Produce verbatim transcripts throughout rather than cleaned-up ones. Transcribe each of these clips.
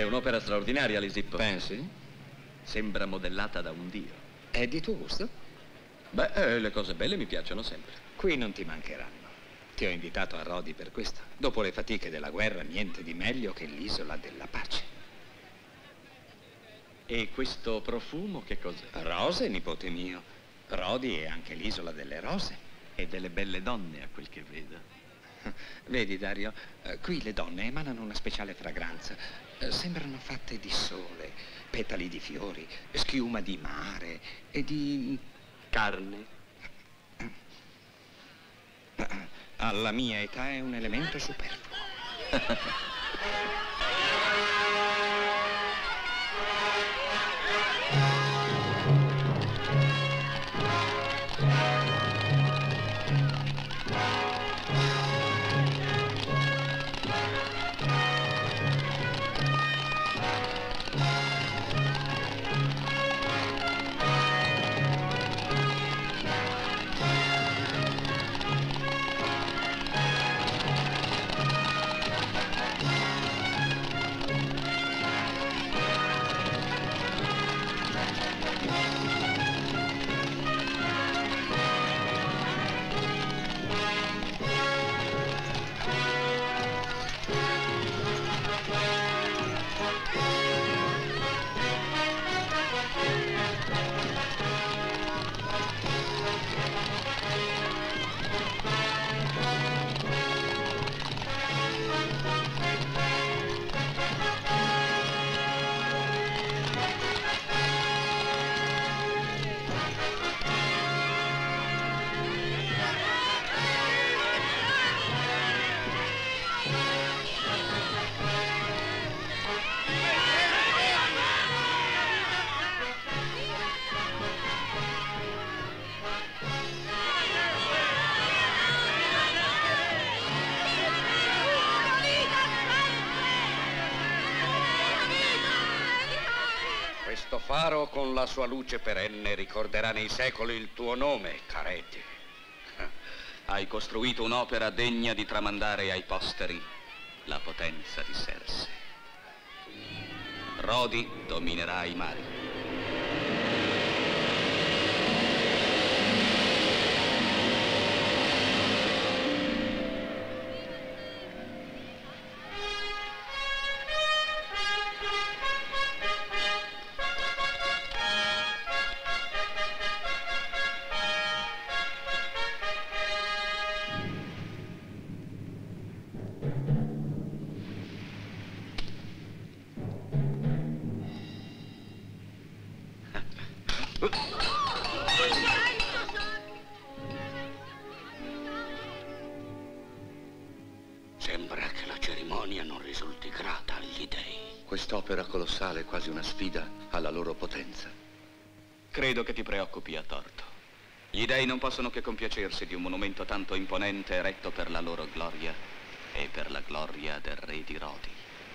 È un'opera straordinaria, Lisippo. Pensi? Sembra modellata da un dio. È di tuo gusto? Beh, eh, le cose belle mi piacciono sempre. Qui non ti mancheranno. Ti ho invitato a Rodi per questo. Dopo le fatiche della guerra, niente di meglio che l'isola della pace. E questo profumo che cos'è? Rose, nipote mio. Rodi è anche l'isola delle rose. E delle belle donne, a quel che vedo. Vedi, Dario, eh, qui le donne emanano una speciale fragranza. Eh, sembrano fatte di sole, petali di fiori, schiuma di mare e di... carne. Alla mia età è un elemento superfluo. Faro con la sua luce perenne ricorderà nei secoli il tuo nome, Careti. Hai costruito un'opera degna di tramandare ai posteri la potenza di Serse. Rodi dominerà i mari. Sembra che la cerimonia non risulti grata agli dei. Quest'opera colossale è quasi una sfida alla loro potenza. Credo che ti preoccupi a torto. Gli dei non possono che compiacersi di un monumento tanto imponente eretto per la loro gloria e per la gloria del re di Rodi.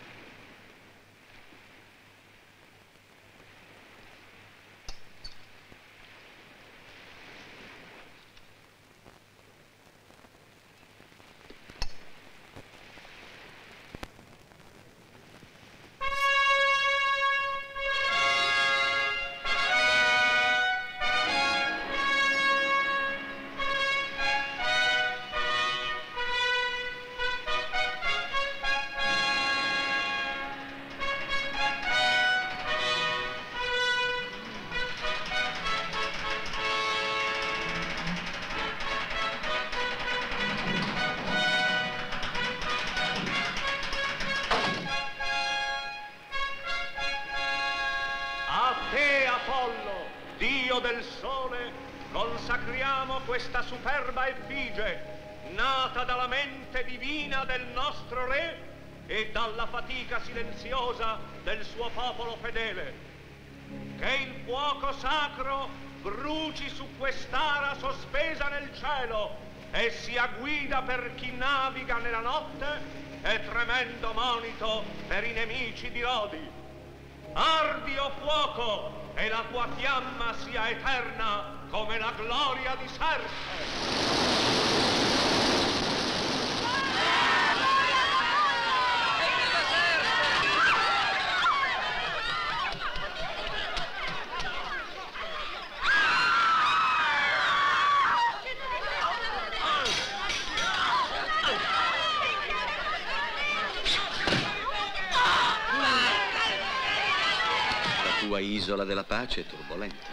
Questa superba effigie, nata dalla mente divina del nostro re e dalla fatica silenziosa del suo popolo fedele. Che il fuoco sacro bruci su quest'ara sospesa nel cielo e sia guida per chi naviga nella notte e tremendo monito per i nemici di Rodi. Ardi, o fuoco, e la tua fiamma sia eterna come la gloria di Serse. sua isola della pace è turbolenta.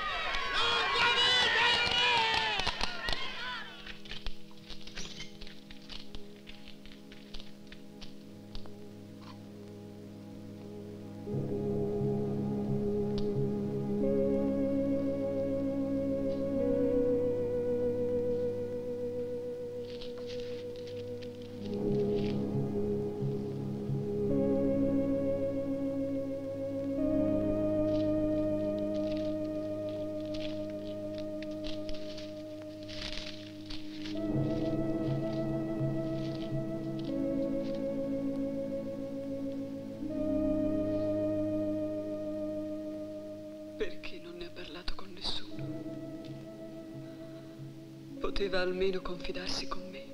Poteva almeno confidarsi con me.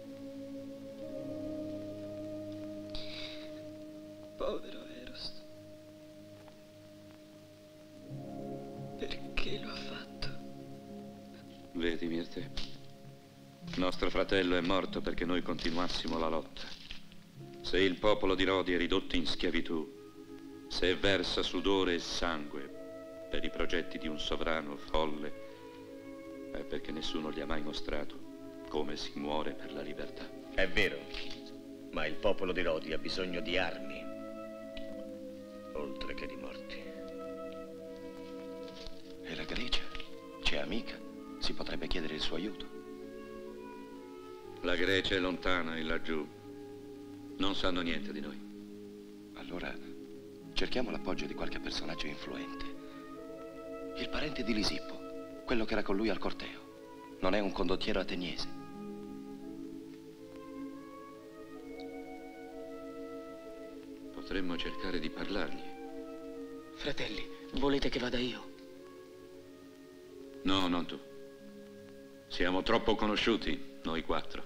Povero Eros. Perché lo ha fatto? Vedi, Mirte, nostro fratello è morto perché noi continuassimo la lotta. Se il popolo di Rodi è ridotto in schiavitù, se versa sudore e sangue per i progetti di un sovrano folle, è perché nessuno gli ha mai mostrato come si muore per la libertà. È vero, ma il popolo di Rodi ha bisogno di armi, oltre che di morti. E la Grecia? C'è amica, si potrebbe chiedere il suo aiuto. La Grecia è lontana e laggiù non sanno niente di noi. Allora cerchiamo l'appoggio di qualche personaggio influente. Il parente di Lisippo, quello che era con lui al corteo. Non è un condottiero ateniese. Potremmo cercare di parlargli. Fratelli, volete che vada io? No, non tu. Siamo troppo conosciuti, noi quattro.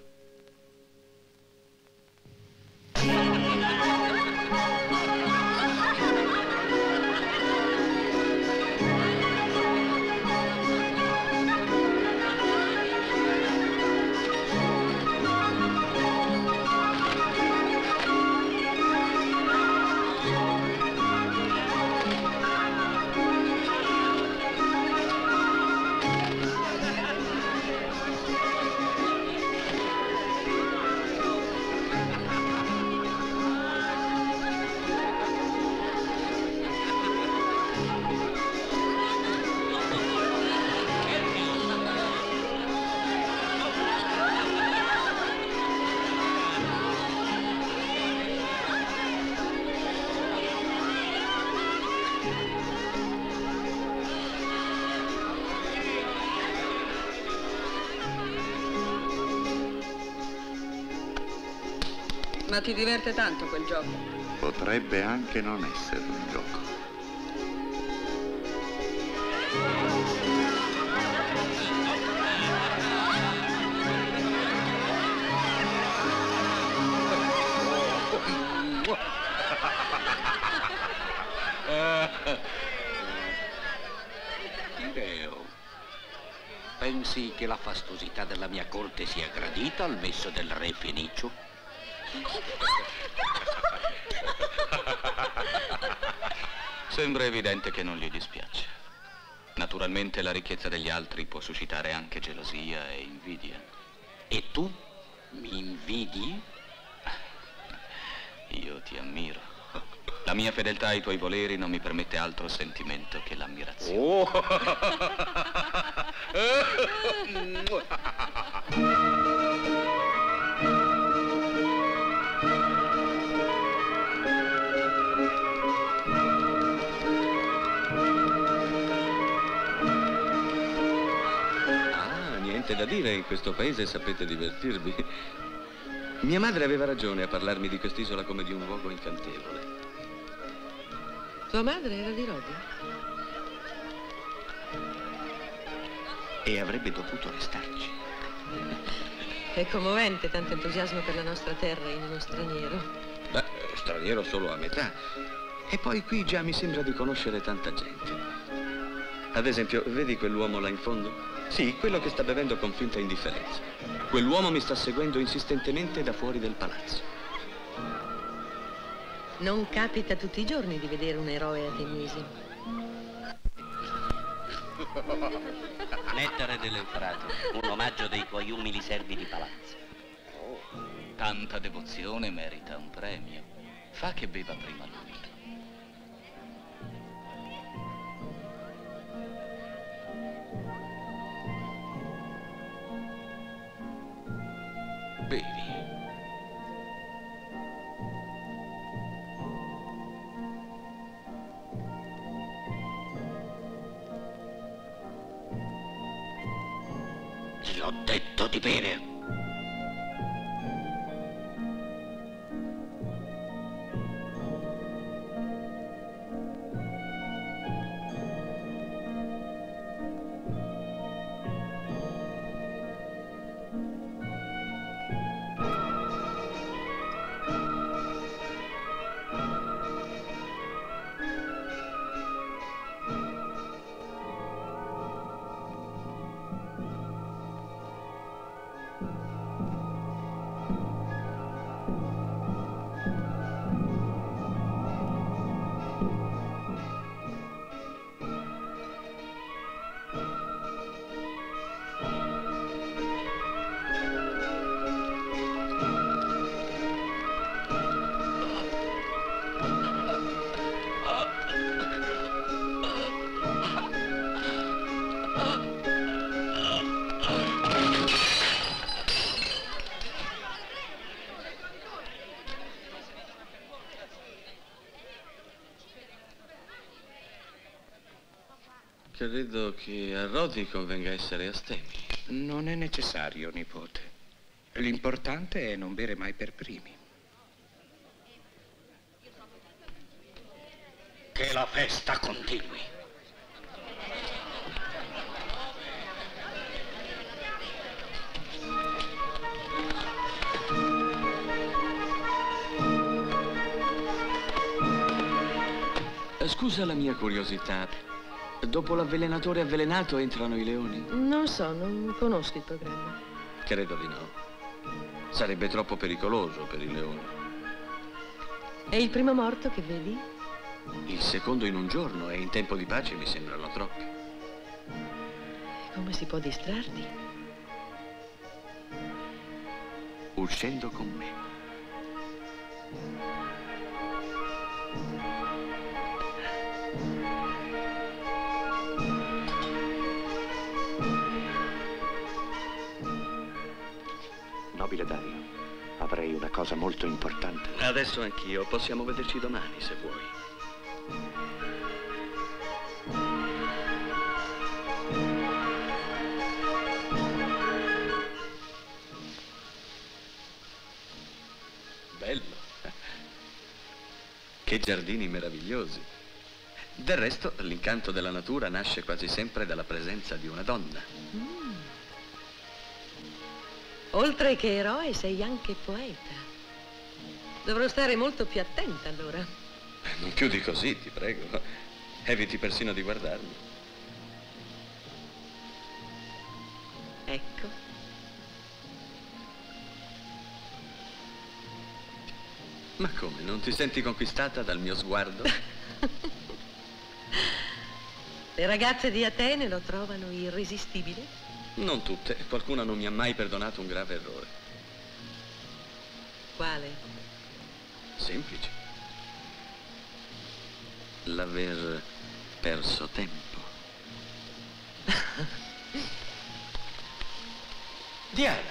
Ma ti diverte tanto quel gioco? Potrebbe anche non essere un gioco. Tireo, pensi che la fastosità della mia corte sia gradita al messo del re Fenicio? Sembra evidente che non gli dispiace. Naturalmente la ricchezza degli altri può suscitare anche gelosia e invidia. E tu mi invidi? Io ti ammiro. La mia fedeltà ai tuoi voleri non mi permette altro sentimento che l'ammirazione. Oh. Da dire, in questo paese sapete divertirvi. Mia madre aveva ragione a parlarmi di quest'isola come di un luogo incantevole. Tua madre era di Rodi? E avrebbe dovuto restarci. È commovente tanto entusiasmo per la nostra terra in uno straniero. Beh, straniero solo a metà. E poi qui già mi sembra di conoscere tanta gente. Ad esempio, vedi quell'uomo là in fondo? Sì, quello che sta bevendo con finta indifferenza. Quell'uomo mi sta seguendo insistentemente da fuori del palazzo. Non capita tutti i giorni di vedere un eroe ateniese. Nettare dell'Eufrate, un omaggio dei tuoi umili servi di palazzo. Oh, tanta devozione merita un premio. Fa che beva prima lui. Bevi. Ti ho detto di bere. Credo che a Rodi convenga essere astemi. Non è necessario, nipote. L'importante è non bere mai per primi. Che la festa continui. Scusa la mia curiosità. Dopo l'avvelenatore avvelenato entrano i leoni? Non so, non conosco il programma. Credo di no. Sarebbe troppo pericoloso per i leoni. È il primo morto che vedi? Il secondo in un giorno e in tempo di pace mi sembrano troppi. Come si può distrarti? Uscendo con me. Nobile Dario, avrei una cosa molto importante. Adesso anch'io. Possiamo vederci domani, se vuoi. Bello. Che giardini meravigliosi. Del resto, l'incanto della natura nasce quasi sempre dalla presenza di una donna. Mm. Oltre che eroe, sei anche poeta. Dovrò stare molto più attenta, allora. Non più di così, ti prego. Eviti persino di guardarmi. Ecco. Ma come, non ti senti conquistata dal mio sguardo? Le ragazze di Atene lo trovano irresistibile? Non tutte. Qualcuna non mi ha mai perdonato un grave errore. Quale? Semplice. L'aver perso tempo. Diana!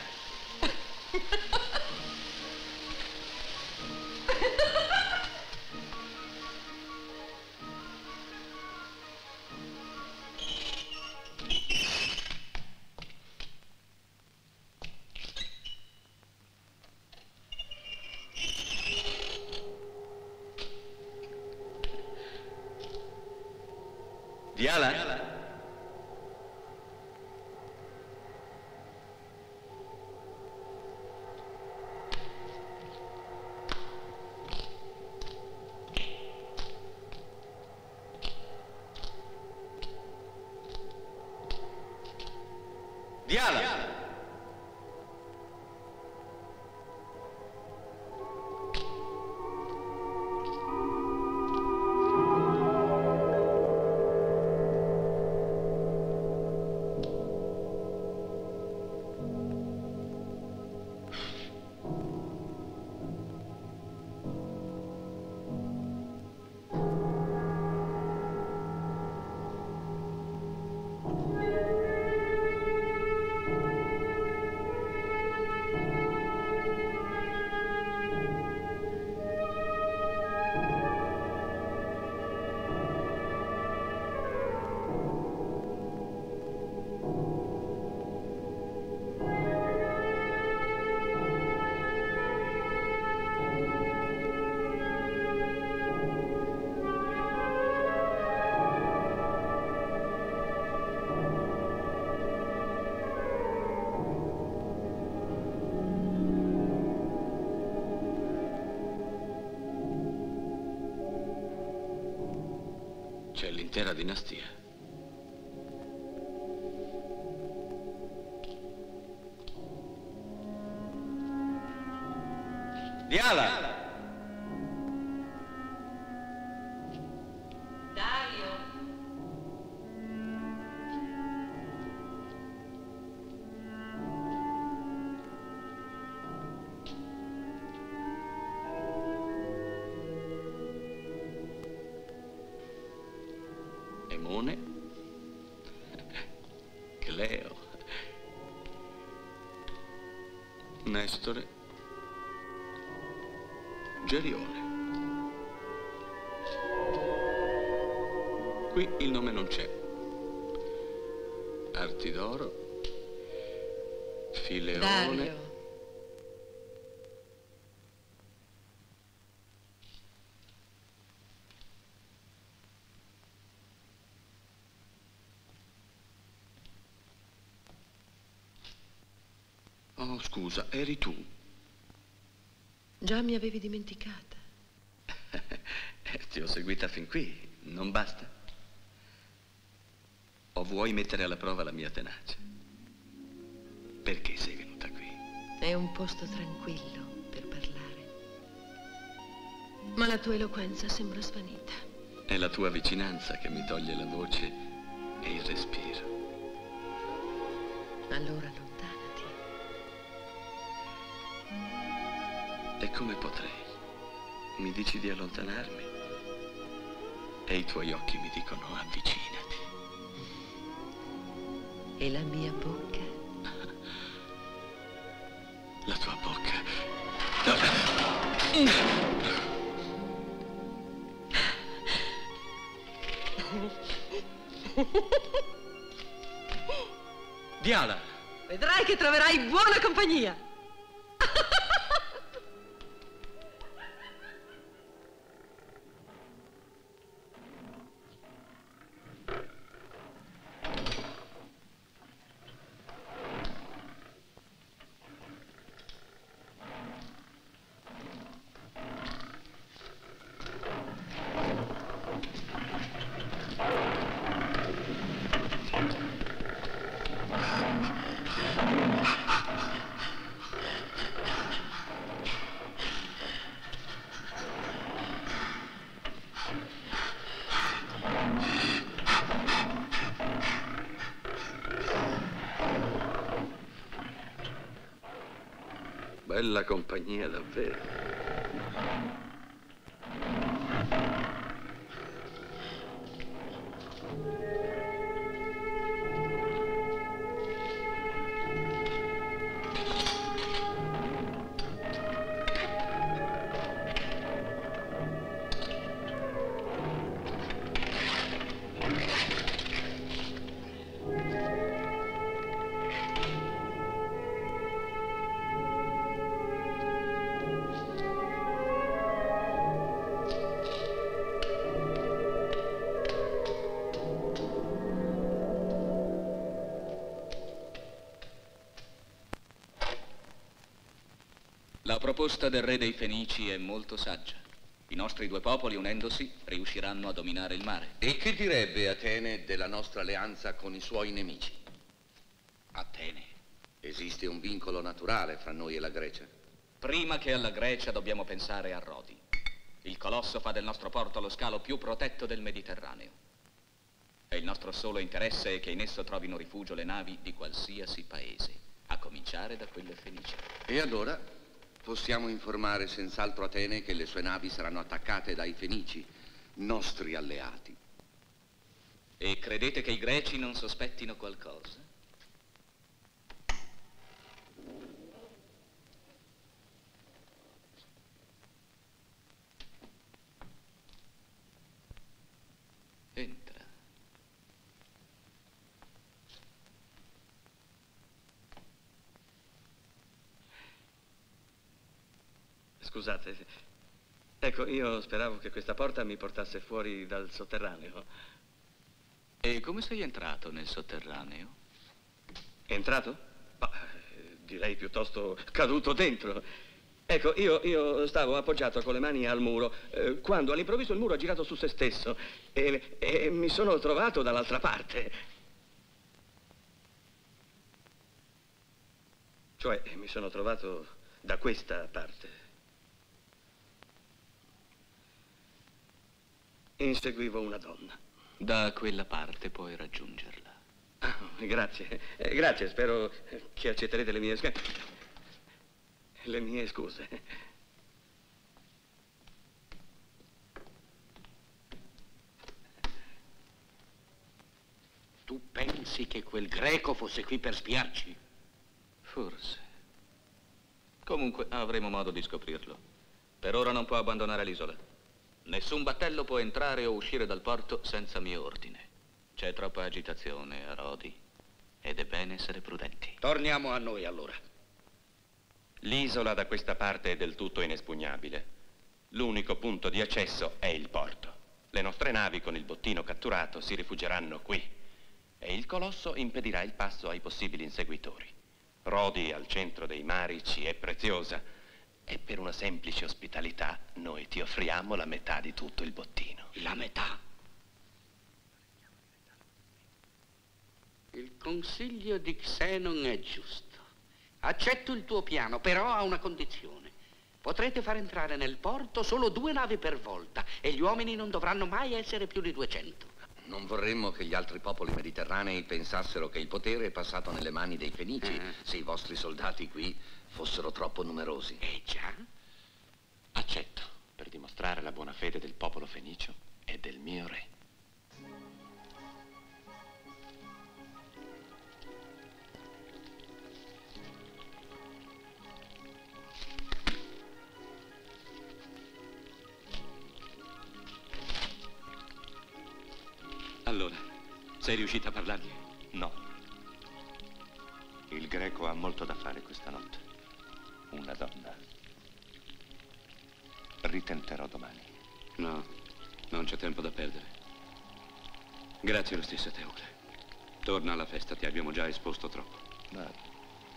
Diala? Diala! un'intera dinastia. Diala! Emone, Cleo, Nestore, Gerione. Qui il nome non c'è. Artidoro, Fileone. Dario. Oh, scusa, eri tu? Già mi avevi dimenticata. Ti ho seguita fin qui, non basta? O vuoi mettere alla prova la mia tenacia? Perché sei venuta qui? È un posto tranquillo per parlare. Ma la tua eloquenza sembra svanita. È la tua vicinanza che mi toglie la voce e il respiro. Allora allontanati. E come potrei? Mi dici di allontanarmi e i tuoi occhi mi dicono avvicinati. E la mia bocca? La tua bocca. Diala! Vedrai che troverai buona compagnia. Bella compagnia davvero. La proposta del re dei Fenici è molto saggia. I nostri due popoli, unendosi, riusciranno a dominare il mare. E che direbbe Atene della nostra alleanza con i suoi nemici? Atene. Esiste un vincolo naturale fra noi e la Grecia? Prima che alla Grecia dobbiamo pensare a Rodi. Il colosso fa del nostro porto lo scalo più protetto del Mediterraneo. E il nostro solo interesse è che in esso trovino rifugio le navi di qualsiasi paese, a cominciare da quelle fenicie. E allora possiamo informare senz'altro Atene che le sue navi saranno attaccate dai Fenici, nostri alleati. E credete che i greci non sospettino qualcosa? Entra. Scusate, ecco, io speravo che questa porta mi portasse fuori dal sotterraneo. E come sei entrato nel sotterraneo? Entrato? Ma, direi piuttosto caduto dentro. Ecco, io, io stavo appoggiato con le mani al muro, eh, quando all'improvviso il muro ha girato su se stesso e, e mi sono trovato dall'altra parte. Cioè, mi sono trovato da questa parte. Inseguivo una donna. Da quella parte puoi raggiungerla. Ah, grazie, eh, grazie, spero che accetterete le mie scuse. Le mie scuse. Tu pensi che quel greco fosse qui per spiarci? Forse. Comunque avremo modo di scoprirlo. Per ora non può abbandonare l'isola. Nessun battello può entrare o uscire dal porto senza mio ordine. C'è troppa agitazione a Rodi ed è bene essere prudenti. Torniamo a noi allora. L'isola da questa parte è del tutto inespugnabile. L'unico punto di accesso è il porto. Le nostre navi con il bottino catturato si rifugieranno qui e il colosso impedirà il passo ai possibili inseguitori. Rodi al centro dei mari ci è preziosa e per una semplice ospitalità noi ti offriamo la metà di tutto il bottino. La metà? Il consiglio di Xenon è giusto. Accetto il tuo piano, però a una condizione. Potrete far entrare nel porto solo due navi per volta e gli uomini non dovranno mai essere più di duecento. Non vorremmo che gli altri popoli mediterranei pensassero che il potere è passato nelle mani dei Fenici eh. se i vostri soldati qui fossero troppo numerosi. Eh già. Accetto, per dimostrare la buona fede del popolo fenicio e del mio re. Allora, sei riuscita a parlargli? No. Il greco ha molto da fare questa notte. Una donna. Ritenterò domani. No, non c'è tempo da perdere. Grazie lo stesso, Teocle. Torna alla festa, ti abbiamo già esposto troppo. Ma...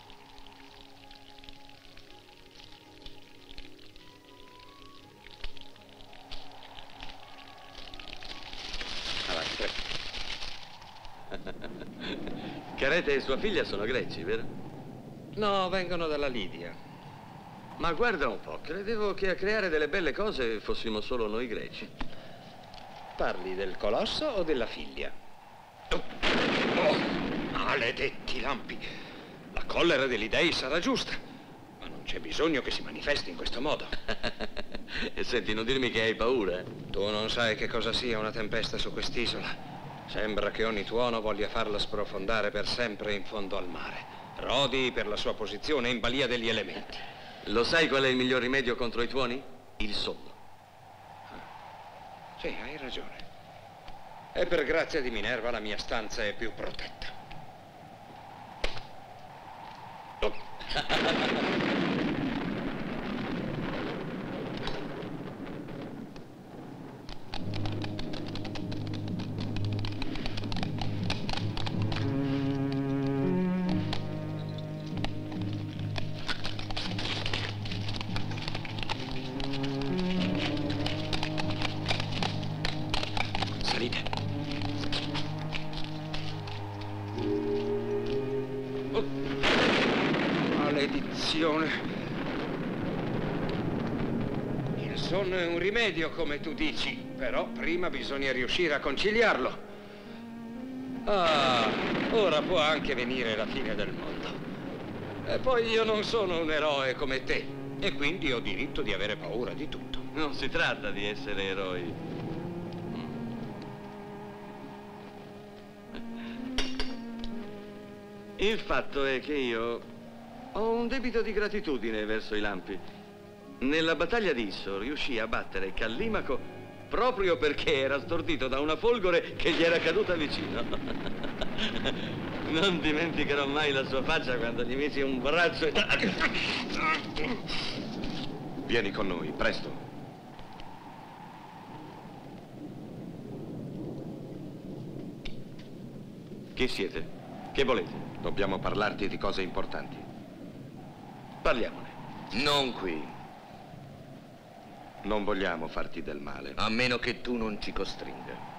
Carete e sua figlia sono greci, vero? No, vengono dalla Lidia. Ma guarda un po', credevo che a creare delle belle cose fossimo solo noi greci. Parli del colosso o della figlia? Oh, oh, maledetti lampi! La collera degli dei sarà giusta, ma non c'è bisogno che si manifesti in questo modo. E senti, non dirmi che hai paura. Tu non sai che cosa sia una tempesta su quest'isola. Sembra che ogni tuono voglia farla sprofondare per sempre in fondo al mare. Rodi, per la sua posizione, è in balia degli elementi. Lo sai qual è il miglior rimedio contro i tuoni? Il sonno. Sì, hai ragione. E per grazia di Minerva la mia stanza è più protetta. Oh. Il sonno è un rimedio, come tu dici, però prima bisogna riuscire a conciliarlo. Ah, ora può anche venire la fine del mondo. E poi io non sono un eroe come te, e quindi ho diritto di avere paura di tutto. Non si tratta di essere eroi. Il fatto è che io ho un debito di gratitudine verso i lampi. Nella battaglia di Isso riuscì a battere Callimaco proprio perché era stordito da una folgore che gli era caduta vicino. Non dimenticherò mai la sua faccia quando gli misi un braccio e... Vieni con noi, presto. Chi siete? Che volete? Dobbiamo parlarti di cose importanti. Parliamone. Non qui. Non vogliamo farti del male. A meno che tu non ci costringa.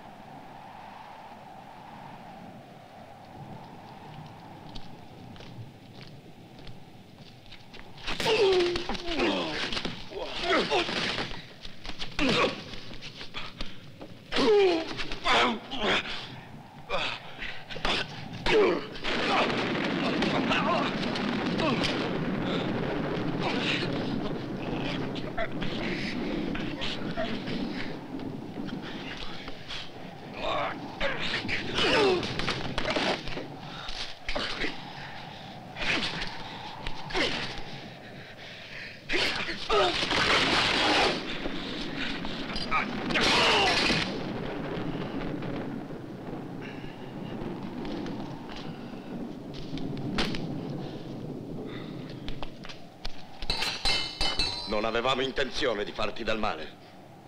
Non avevamo intenzione di farti del male.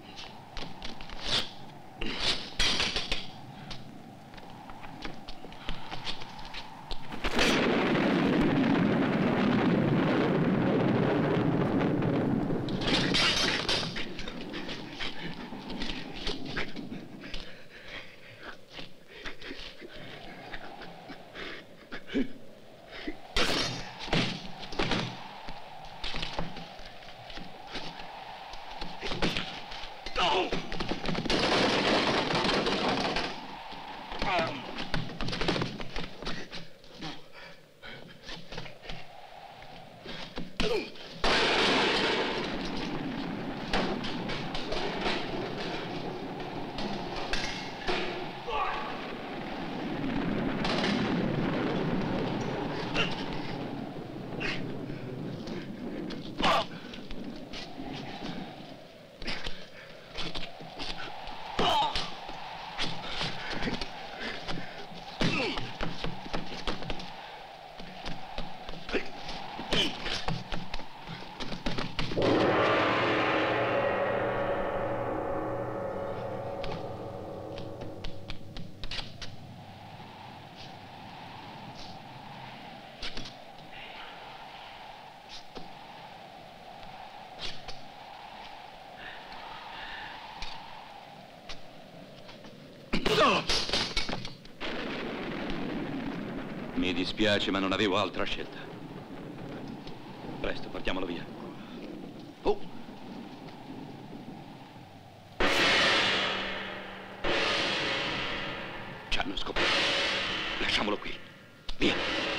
Mi dispiace, ma non avevo altra scelta. Presto, partiamolo via. Oh! Ci hanno scoperto. Lasciamolo qui. Via.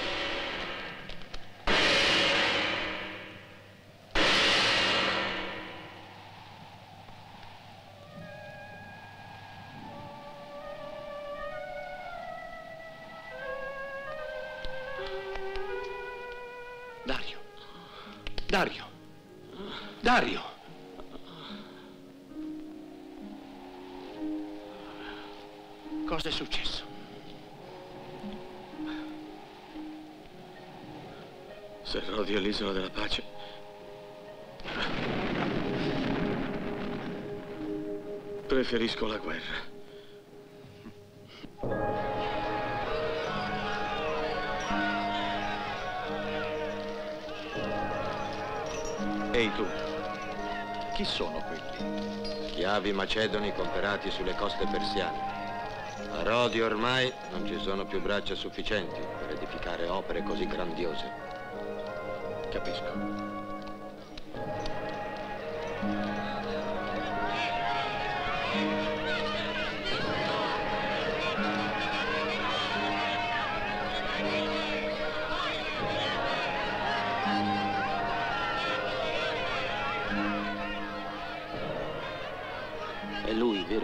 Dario. Dario. Dario. Cosa è successo? Se Rodi è l'isola della pace, preferisco la guerra. Ehi tu, chi sono quelli? Schiavi macedoni comperati sulle coste persiane. A Rodi ormai non ci sono più braccia sufficienti per edificare opere così grandiose. Capisco. È lui, vero?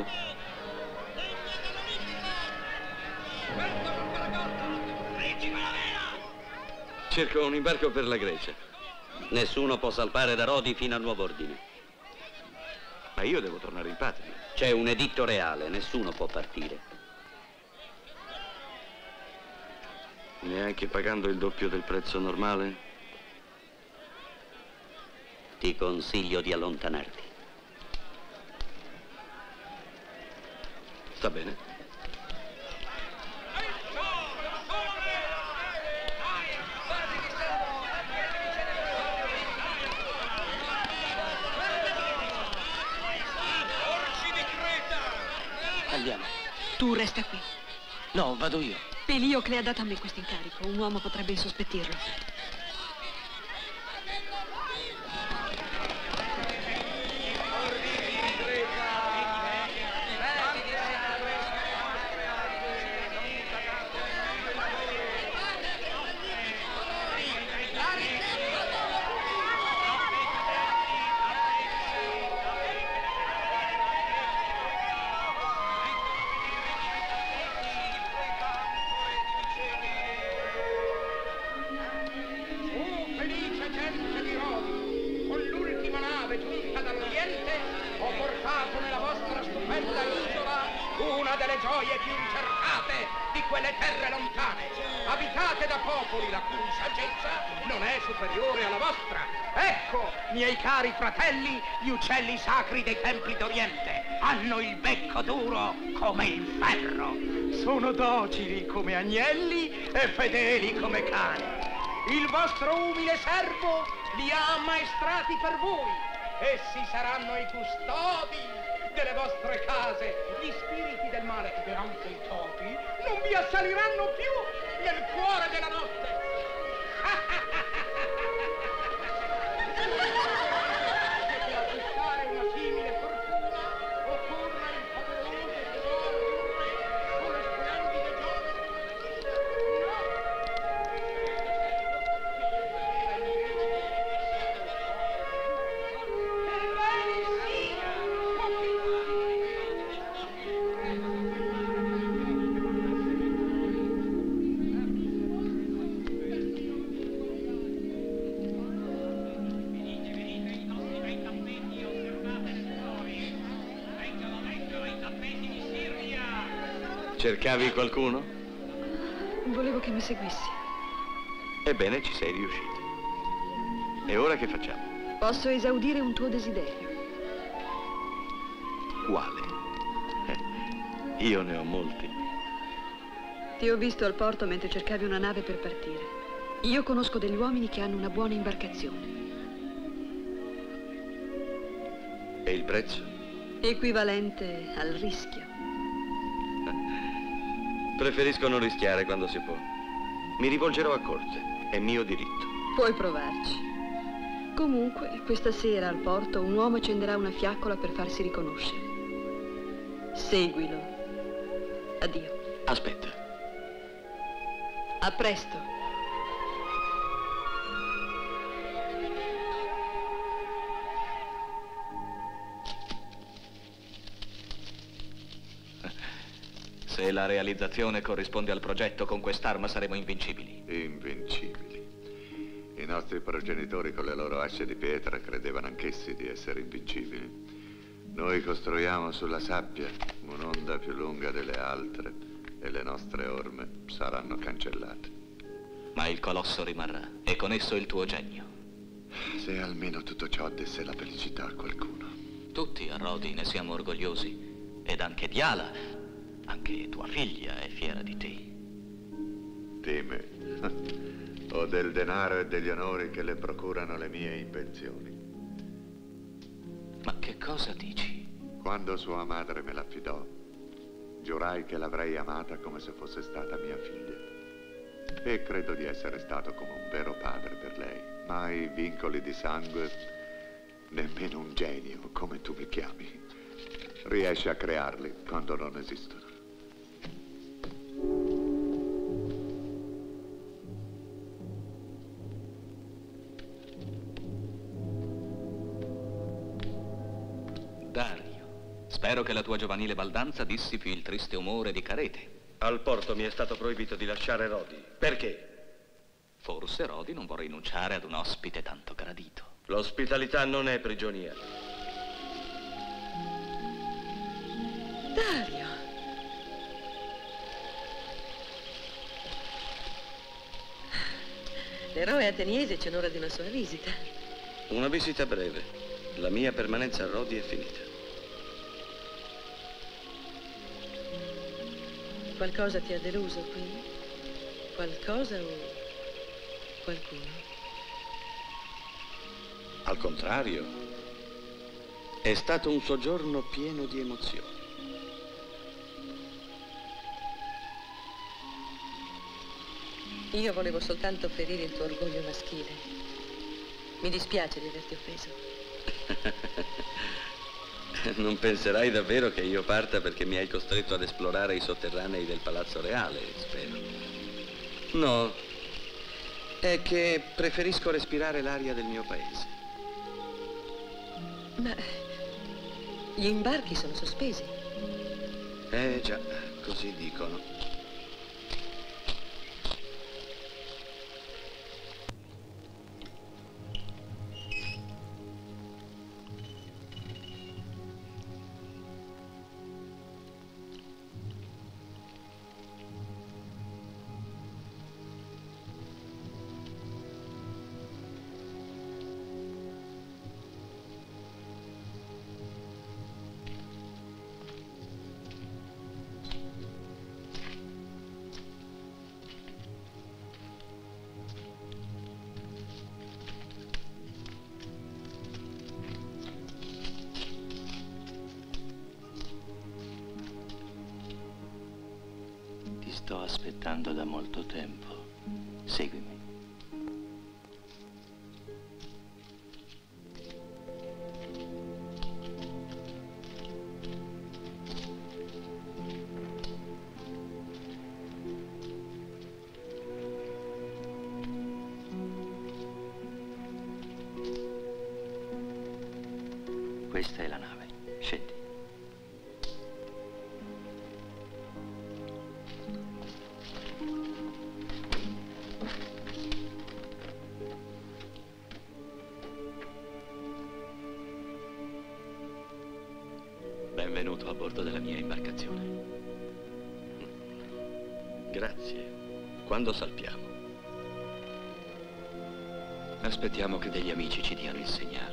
Cerco un imbarco per la Grecia. Nessuno può salpare da Rodi fino a nuovo ordine. Ma io devo tornare in patria. C'è un editto reale, nessuno può partire. Neanche pagando il doppio del prezzo normale? Ti consiglio di allontanarti. Sta bene. andiamo. Tu resta qui. No, vado io. Peliocle ha dato a me questo incarico. Un uomo potrebbe insospettirlo. Gioie più ricercate di quelle terre lontane, abitate da popoli la cui saggezza non è superiore alla vostra. Ecco, miei cari fratelli, gli uccelli sacri dei templi d'Oriente. Hanno il becco duro come il ferro. Sono docili come agnelli e fedeli come cani. Il vostro umile servo li ha ammaestrati per voi. Essi saranno i custodi delle vostre case. Gli spiriti del male e anche i topi non vi assaliranno più nel cuore della notte. Per acquistare una simile fortuna occorre il poderoso tesoro con le splendide gioie. Cercavi qualcuno? Volevo che mi seguissi. Ebbene, ci sei riuscito. E ora che facciamo? Posso esaudire un tuo desiderio. Quale? Eh, io ne ho molti. Ti ho visto al porto mentre cercavi una nave per partire. Io conosco degli uomini che hanno una buona imbarcazione. E il prezzo? Equivalente al rischio. Preferisco non rischiare quando si può. Mi rivolgerò a corte, è mio diritto. Puoi provarci. Comunque, questa sera al porto un uomo accenderà una fiaccola per farsi riconoscere. Seguilo. Addio. Aspetta. A presto. Se la realizzazione corrisponde al progetto, con quest'arma saremo invincibili. Invincibili. I nostri progenitori con le loro asce di pietra credevano anch'essi di essere invincibili. Noi costruiamo sulla sabbia un'onda più lunga delle altre e le nostre orme saranno cancellate. Ma il colosso rimarrà, e con esso il tuo genio. Se almeno tutto ciò desse la felicità a qualcuno. Tutti a Rodi ne siamo orgogliosi, ed anche Diala. Anche tua figlia è fiera di te. Di me. O del denaro e degli onori che le procurano le mie invenzioni. Ma che cosa dici? Quando sua madre me l'affidò, giurai che l'avrei amata come se fosse stata mia figlia. E credo di essere stato come un vero padre per lei. Mai vincoli di sangue, nemmeno un genio, come tu mi chiami, riesce a crearli quando non esistono. Dario, spero che la tua giovanile baldanza dissipi il triste umore di Carete. Al porto mi è stato proibito di lasciare Rodi. Perché? Forse Rodi non vuole rinunciare ad un ospite tanto gradito. L'ospitalità non è prigionia. Dario. L'eroe ateniese ci onora di una sua visita. Una visita breve. La mia permanenza a Rodi è finita. Qualcosa ti ha deluso qui? Qualcosa o qualcuno? Al contrario, è stato un soggiorno pieno di emozioni. Io volevo soltanto ferire il tuo orgoglio maschile. Mi dispiace di averti offeso. Non penserai davvero che io parta perché mi hai costretto ad esplorare i sotterranei del Palazzo Reale, spero. No, è che preferisco respirare l'aria del mio paese. Ma gli imbarchi sono sospesi. Eh già, così dicono. Sto aspettando da molto tempo. Seguimi. Questa è la nave. Scendi. Benvenuto a bordo della mia imbarcazione. Grazie. Quando salpiamo? Aspettiamo che degli amici ci diano il segnale.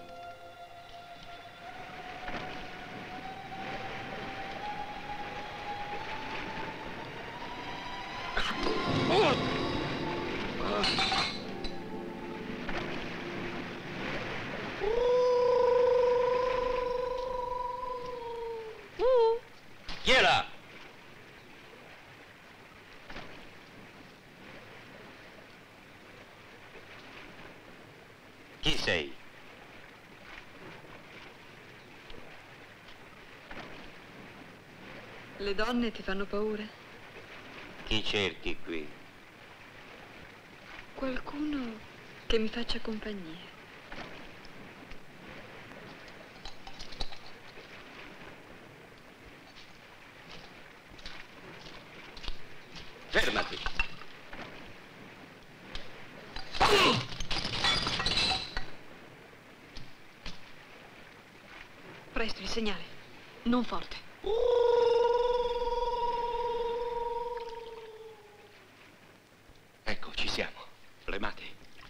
Chi è là? Chi sei? Le donne ti fanno paura? Chi cerchi qui? Qualcuno che mi faccia compagnia. Fermati. Presto il segnale. Non forte. Ecco, ci siamo. Remate.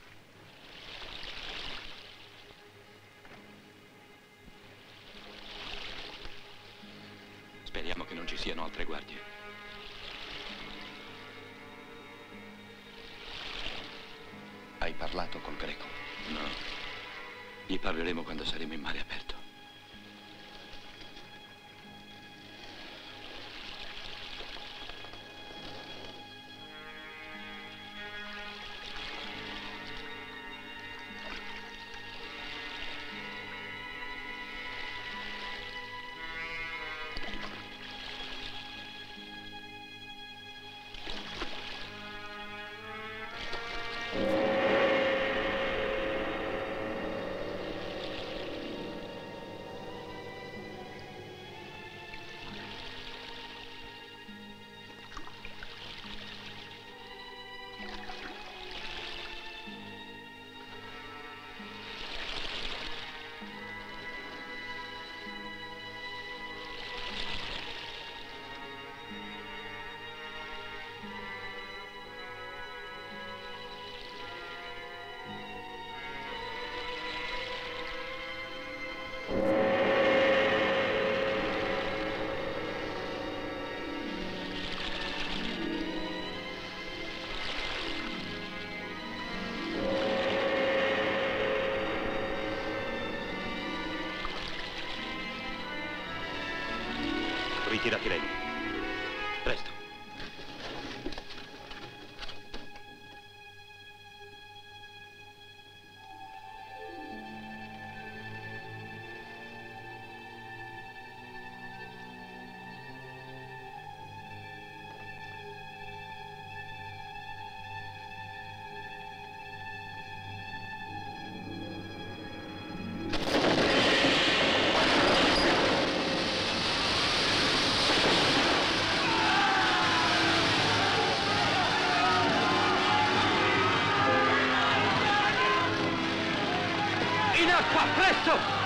Speriamo che non ci siano altre guardie. Hai parlato col greco? No. Gli parleremo quando saremo in mare aperto. Ritirati, Reni. Presto. In acqua, presto!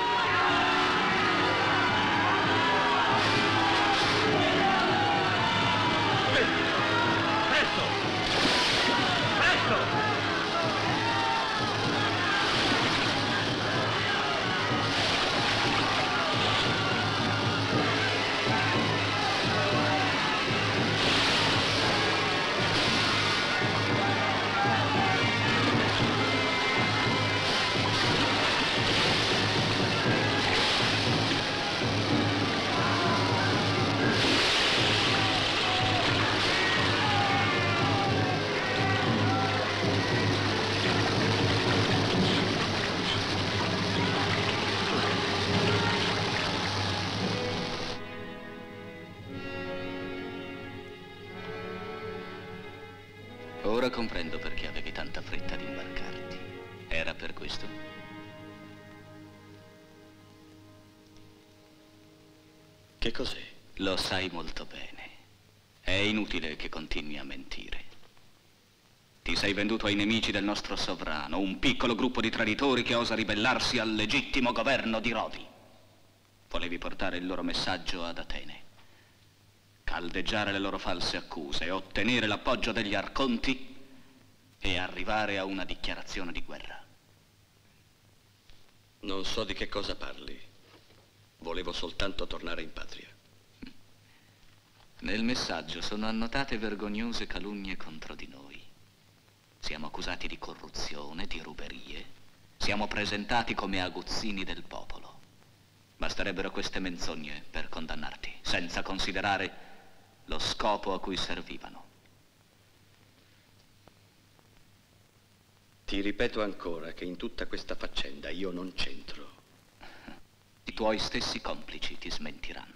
Ora comprendo perché avevi tanta fretta di imbarcarti. Era per questo? Che cos'è? Lo sai molto bene. È inutile che continui a mentire. Ti sei venduto ai nemici del nostro sovrano, un piccolo gruppo di traditori che osa ribellarsi al legittimo governo di Rodi. Volevi portare il loro messaggio ad Atene, caldeggiare le loro false accuse, ottenere l'appoggio degli arconti e arrivare a una dichiarazione di guerra. Non so di che cosa parli. Volevo soltanto tornare in patria. Nel messaggio sono annotate vergognose calunnie contro di noi. Siamo accusati di corruzione, di ruberie. Siamo presentati come aguzzini del popolo. Basterebbero queste menzogne per condannarti, senza considerare lo scopo a cui servivano. Ti ripeto ancora che in tutta questa faccenda io non c'entro. I tuoi stessi complici ti smentiranno.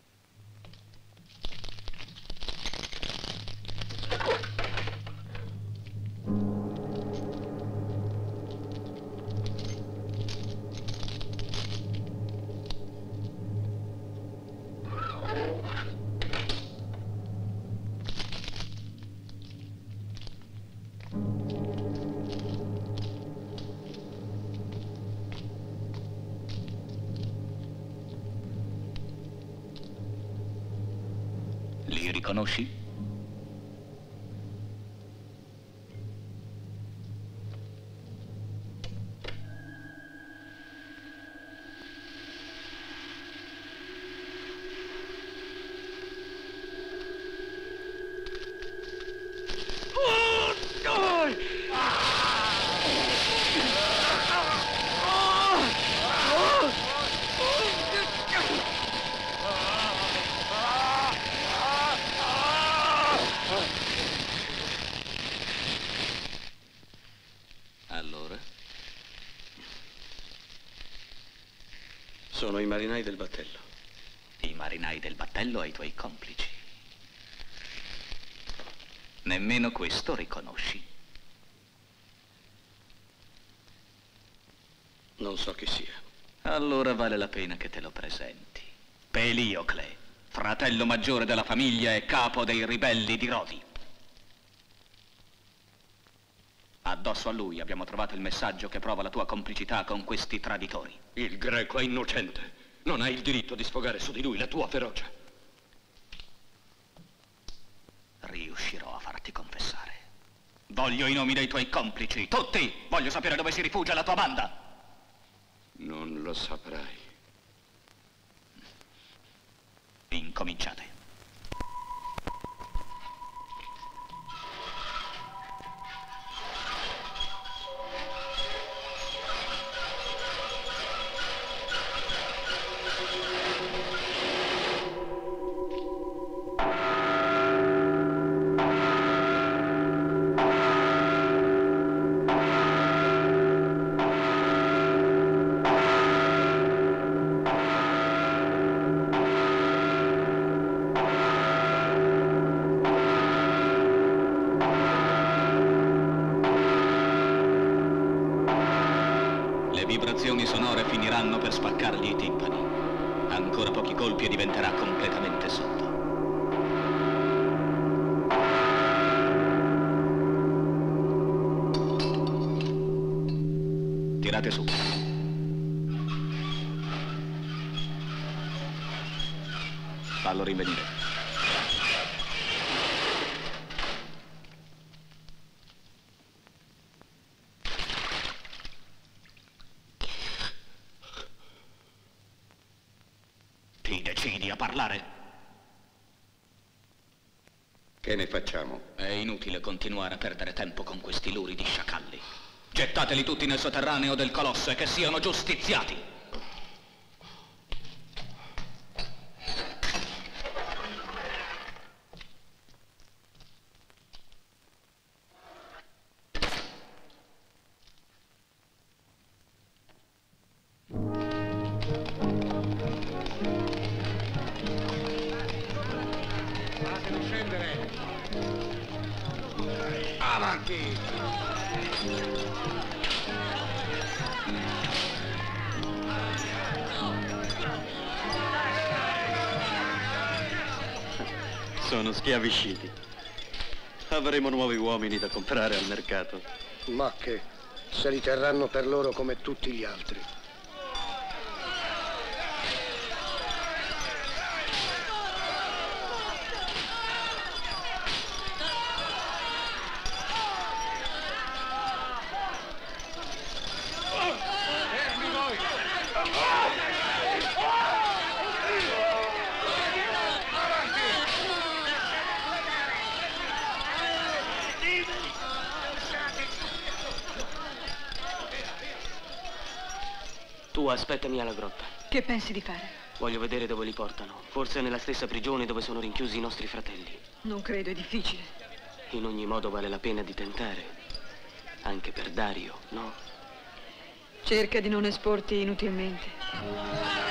Li riconosci? Sono i marinai del battello. I marinai del battello e i tuoi complici. Nemmeno questo riconosci? Non so chi sia. Allora vale la pena che te lo presenti. Peliocle, fratello maggiore della famiglia e capo dei ribelli di Rodi. Addosso a lui abbiamo trovato il messaggio che prova la tua complicità con questi traditori. Il greco è innocente. Non hai il diritto di sfogare su di lui la tua ferocia. Riuscirò a farti confessare. Voglio i nomi dei tuoi complici, tutti! Voglio sapere dove si rifugia la tua banda. Non lo saprai. Incominciate. Vibrazioni sonore finiranno per spaccargli i timpani. Ancora pochi colpi e diventerà completamente sordo. Tirate su. Fallo rinvenire. Ti decidi a parlare? Che ne facciamo? È inutile continuare a perdere tempo con questi luridi sciacalli. Gettateli tutti nel sotterraneo del colosso e che siano giustiziati. Sono schiavisciti. Avremo nuovi uomini da comprare al mercato. Ma che se li terranno per loro come tutti gli altri. Tu aspettami alla grotta. Che pensi di fare? Voglio vedere dove li portano. Forse nella stessa prigione dove sono rinchiusi i nostri fratelli. Non credo, è difficile. In ogni modo vale la pena di tentare. Anche per Dario, no? Cerca di non esporti inutilmente.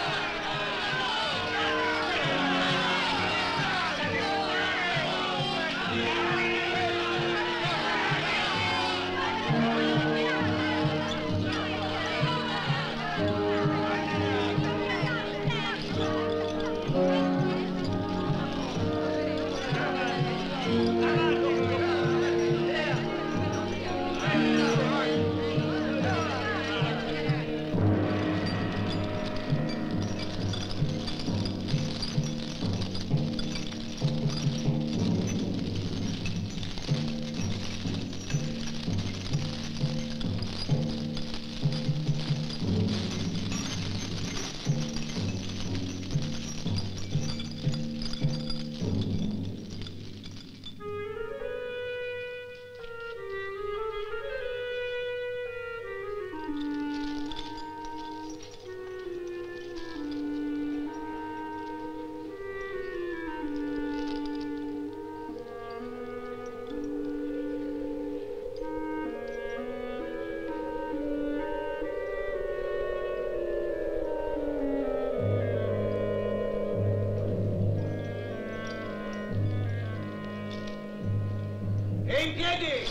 In piedi!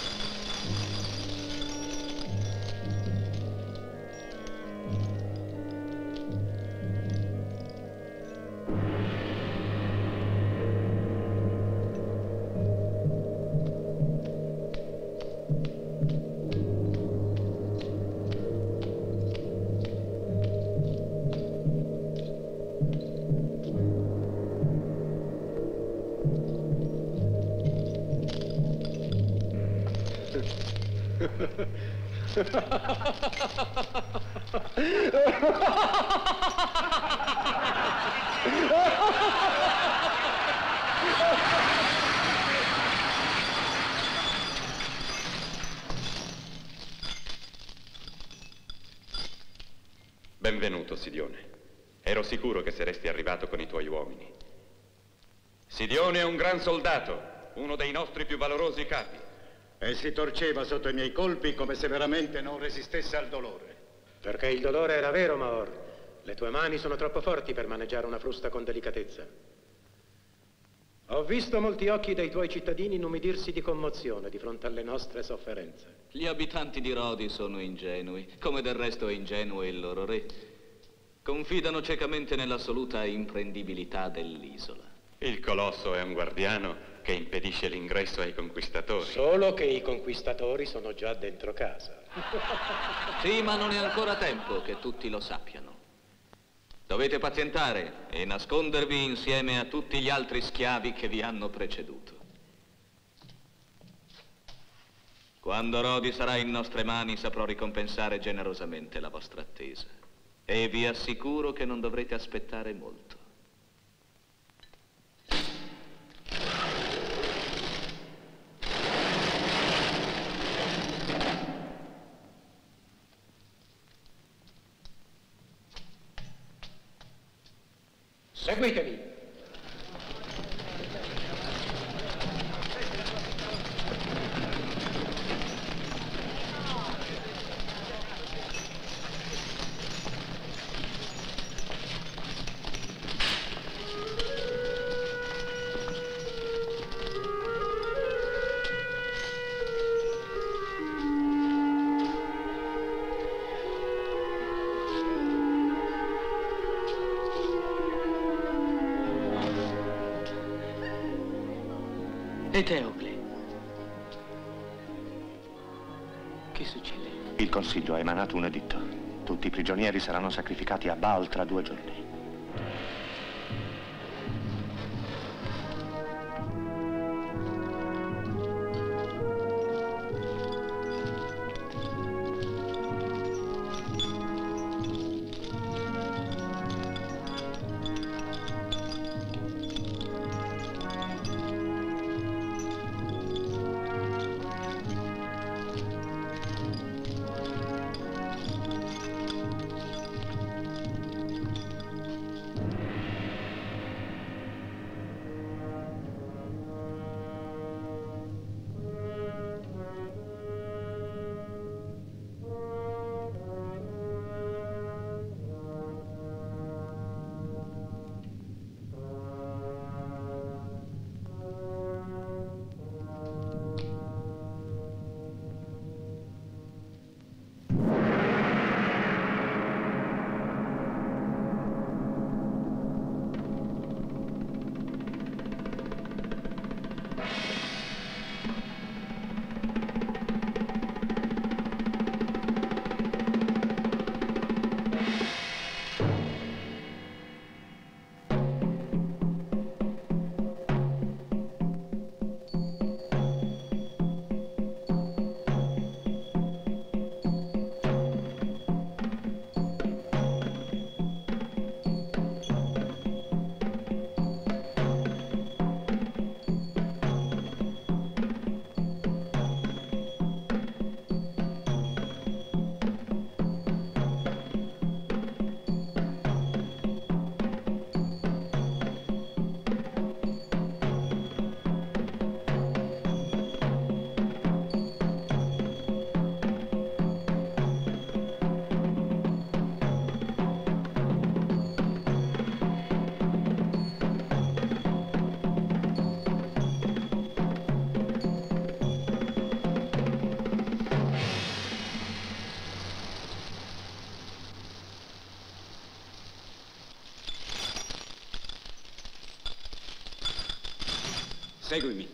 Benvenuto, Sidione. Ero sicuro che saresti arrivato con i tuoi uomini. Sidione è un gran soldato, uno dei nostri più valorosi capi. E si torceva sotto i miei colpi come se veramente non resistesse al dolore. Perché il dolore era vero, Maor. Le tue mani sono troppo forti per maneggiare una frusta con delicatezza. Ho visto molti occhi dei tuoi cittadini inumidirsi di commozione di fronte alle nostre sofferenze. Gli abitanti di Rodi sono ingenui, come del resto è ingenuo il loro re. Confidano ciecamente nell'assoluta imprendibilità dell'isola. Il colosso è un guardiano che impedisce l'ingresso ai conquistatori. Solo che i conquistatori sono già dentro casa. Sì, ma non è ancora tempo che tutti lo sappiano. Dovete pazientare e nascondervi insieme a tutti gli altri schiavi che vi hanno preceduto. Quando Rodi sarà in nostre mani saprò ricompensare generosamente la vostra attesa. E vi assicuro che non dovrete aspettare molto. Seguitemi. Eteocle. Che succede? Il Consiglio ha emanato un editto. Tutti i prigionieri saranno sacrificati a Baal tra due giorni. Seguimi.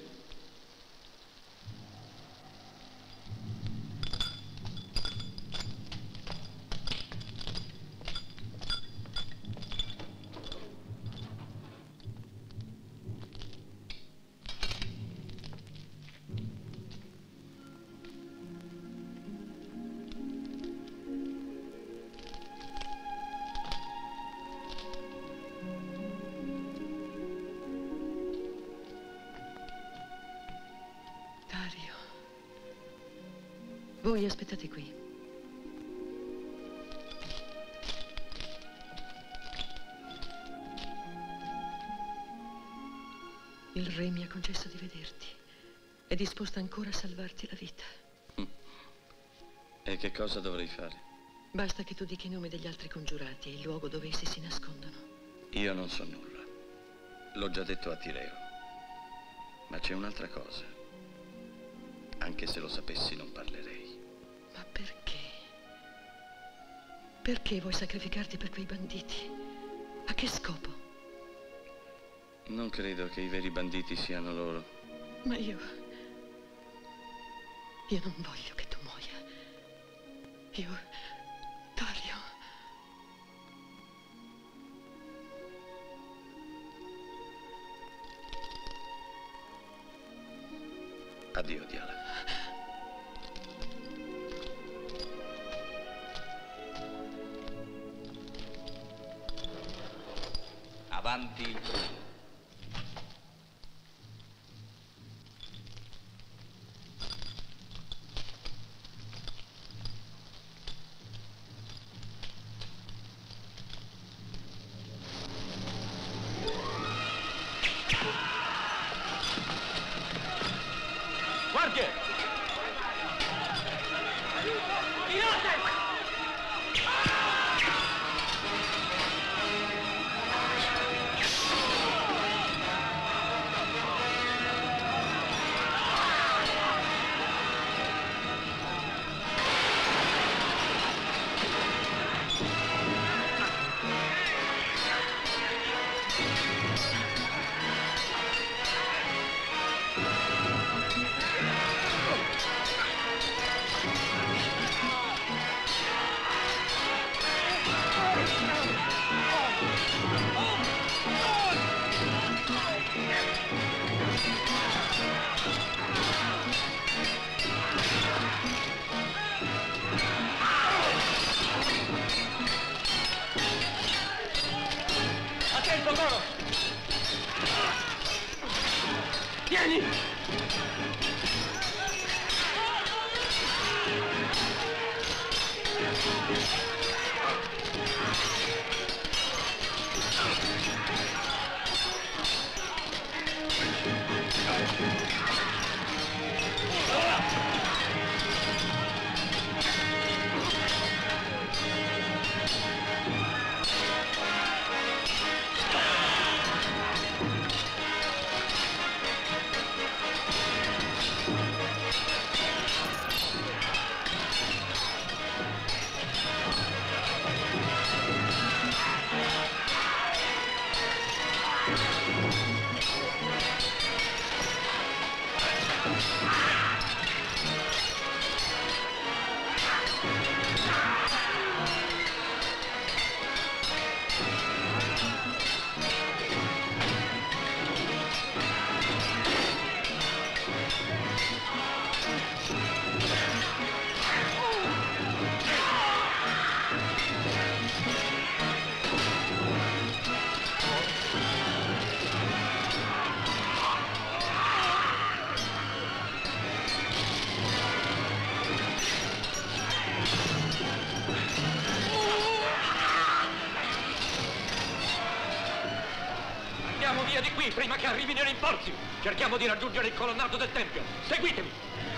Voi aspettate qui. Il re mi ha concesso di vederti. È disposto ancora a salvarti la vita. E che cosa dovrei fare? Basta che tu dica i nomi degli altri congiurati e il luogo dove essi si nascondono. Io non so nulla. L'ho già detto a Tireo. Ma c'è un'altra cosa. Anche se lo sapessi non parlerei. Ma perché? Perché vuoi sacrificarti per quei banditi? A che scopo? Non credo che i veri banditi siano loro. Ma io... Io non voglio che tu muoia. Io... Dario... Addio, Diala. Avanti il trono. Guardie! Attento, Goro! Vieni! Andiamo via di qui prima che arrivino i rinforzi. Cerchiamo di raggiungere il colonnato del tempio. Seguitemi.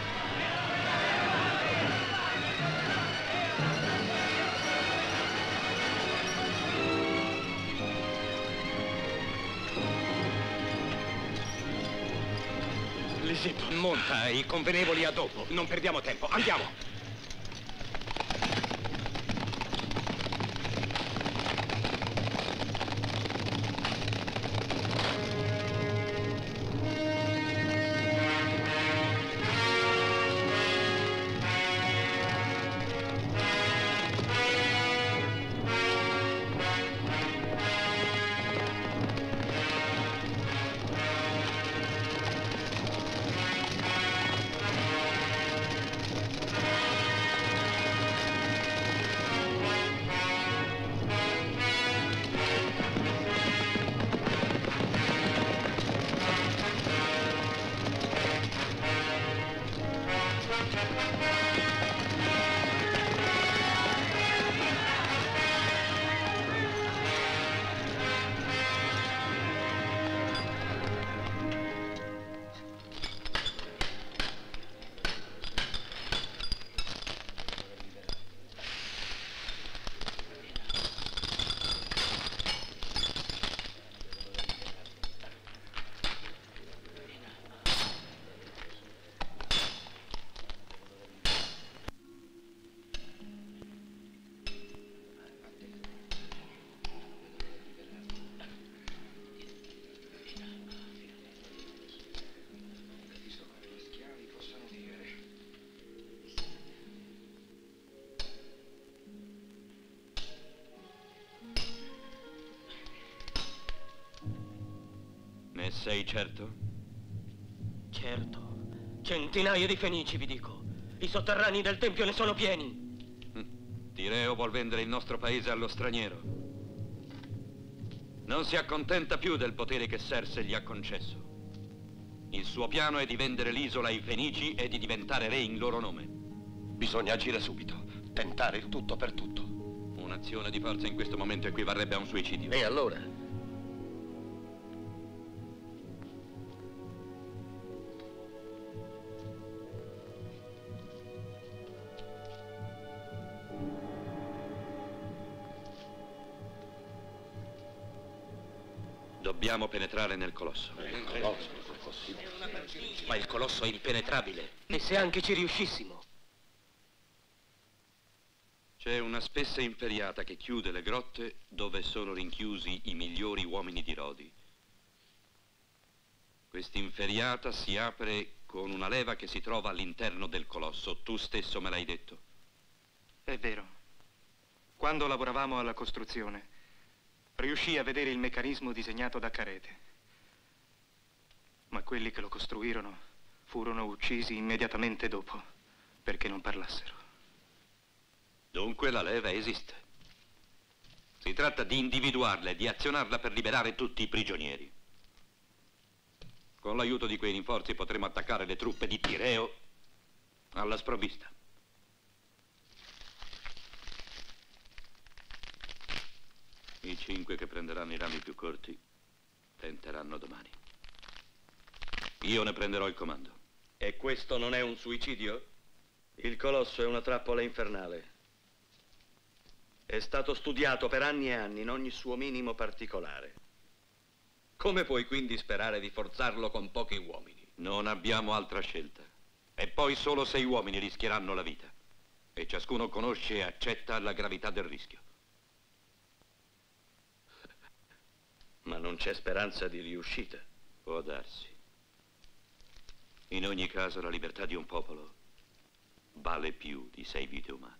Lisip, monta, i convenevoli a dopo. Non perdiamo tempo, andiamo. Ne sei certo? Certo, Centinaia di fenici, vi dico. I sotterranei del Tempio ne sono pieni. Tireo vuol vendere il nostro paese allo straniero. Non si accontenta più del potere che Serse gli ha concesso. Il suo piano è di vendere l'isola ai Fenici e di diventare re in loro nome. Bisogna agire subito, tentare il tutto per tutto. Un'azione di forza in questo momento equivarrebbe a un suicidio. E allora? Dobbiamo penetrare nel colosso. Il colosso, non è possibile. Ma il colosso è impenetrabile. E se anche ci riuscissimo? C'è una spessa inferriata che chiude le grotte dove sono rinchiusi i migliori uomini di Rodi. Quest'inferriata si apre con una leva che si trova all'interno del colosso. Tu stesso me l'hai detto. È vero. Quando lavoravamo alla costruzione, riuscì a vedere il meccanismo disegnato da Carete. Ma quelli che lo costruirono furono uccisi immediatamente dopo, perché non parlassero. Dunque la leva esiste. Si tratta di individuarla e di azionarla per liberare tutti i prigionieri. Con l'aiuto di quei rinforzi potremo attaccare le truppe di Tireo alla sprovvista. I cinque che prenderanno i rami più corti tenteranno domani. Io ne prenderò il comando. E questo non è un suicidio? Il colosso è una trappola infernale. È stato studiato per anni e anni in ogni suo minimo particolare. Come puoi quindi sperare di forzarlo con pochi uomini? Non abbiamo altra scelta. E poi solo sei uomini rischieranno la vita. E ciascuno conosce e accetta la gravità del rischio. Ma non c'è speranza di riuscita. Può darsi. In ogni caso la libertà di un popolo vale più di sei vite umane.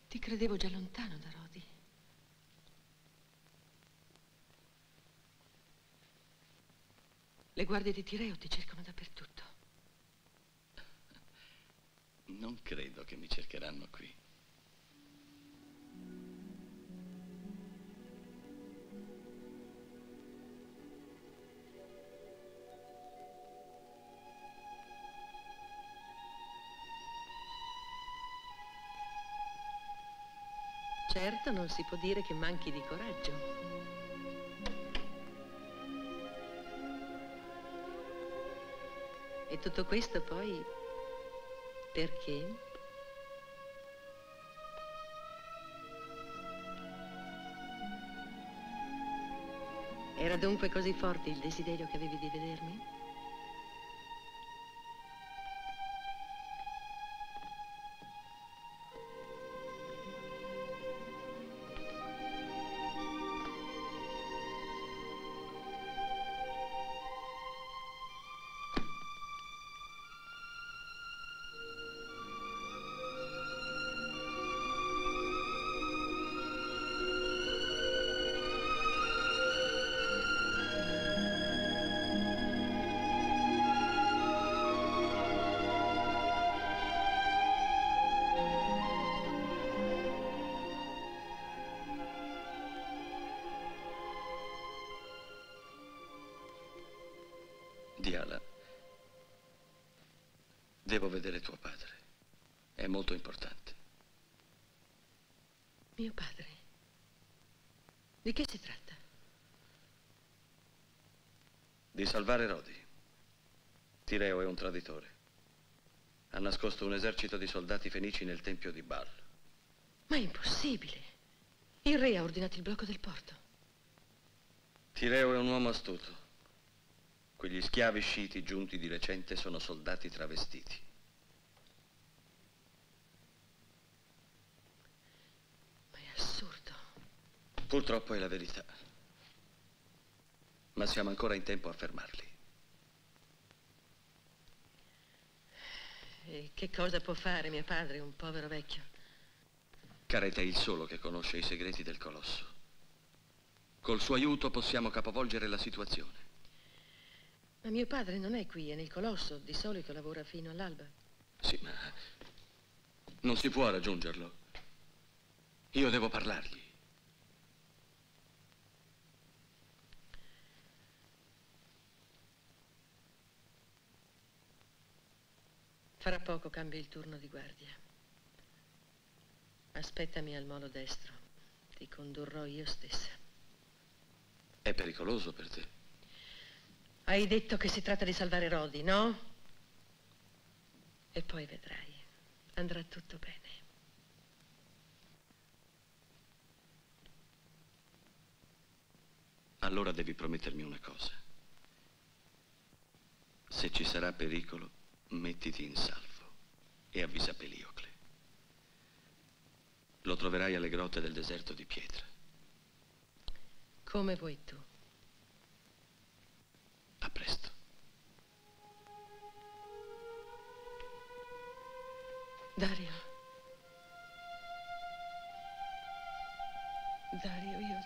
Ti credevo già lontano da Rodi. Le guardie di Tireo ti cercano dappertutto. Non credo che mi cercheranno qui. Certo, non si può dire che manchi di coraggio. E tutto questo poi perché? Era dunque così forte il desiderio che avevi di vedermi? Diala, devo vedere tuo padre. È molto importante. Mio padre? Di che si tratta? Di salvare Rodi. Tireo è un traditore. Ha nascosto un esercito di soldati fenici nel tempio di Baal. Ma è impossibile. Il re ha ordinato il blocco del porto. Tireo è un uomo astuto. Quegli schiavi sciiti giunti di recente sono soldati travestiti. Ma è assurdo. Purtroppo è la verità. Ma siamo ancora in tempo a fermarli. E che cosa può fare mio padre, un povero vecchio? Caret è il solo che conosce i segreti del colosso. Col suo aiuto possiamo capovolgere la situazione. Ma mio padre non è qui, è nel colosso. Di solito lavora fino all'alba. Sì, ma non si può raggiungerlo. Io devo parlargli. Fra poco cambia il turno di guardia. Aspettami al molo destro. Ti condurrò io stessa. È pericoloso per te. Hai detto che si tratta di salvare Rodi, no? E poi vedrai. Andrà tutto bene. Allora devi promettermi una cosa. Se ci sarà pericolo, mettiti in salvo e avvisa Peliocle. Lo troverai alle grotte del deserto di pietra. Come vuoi tu. A presto. Dario. Dario, io...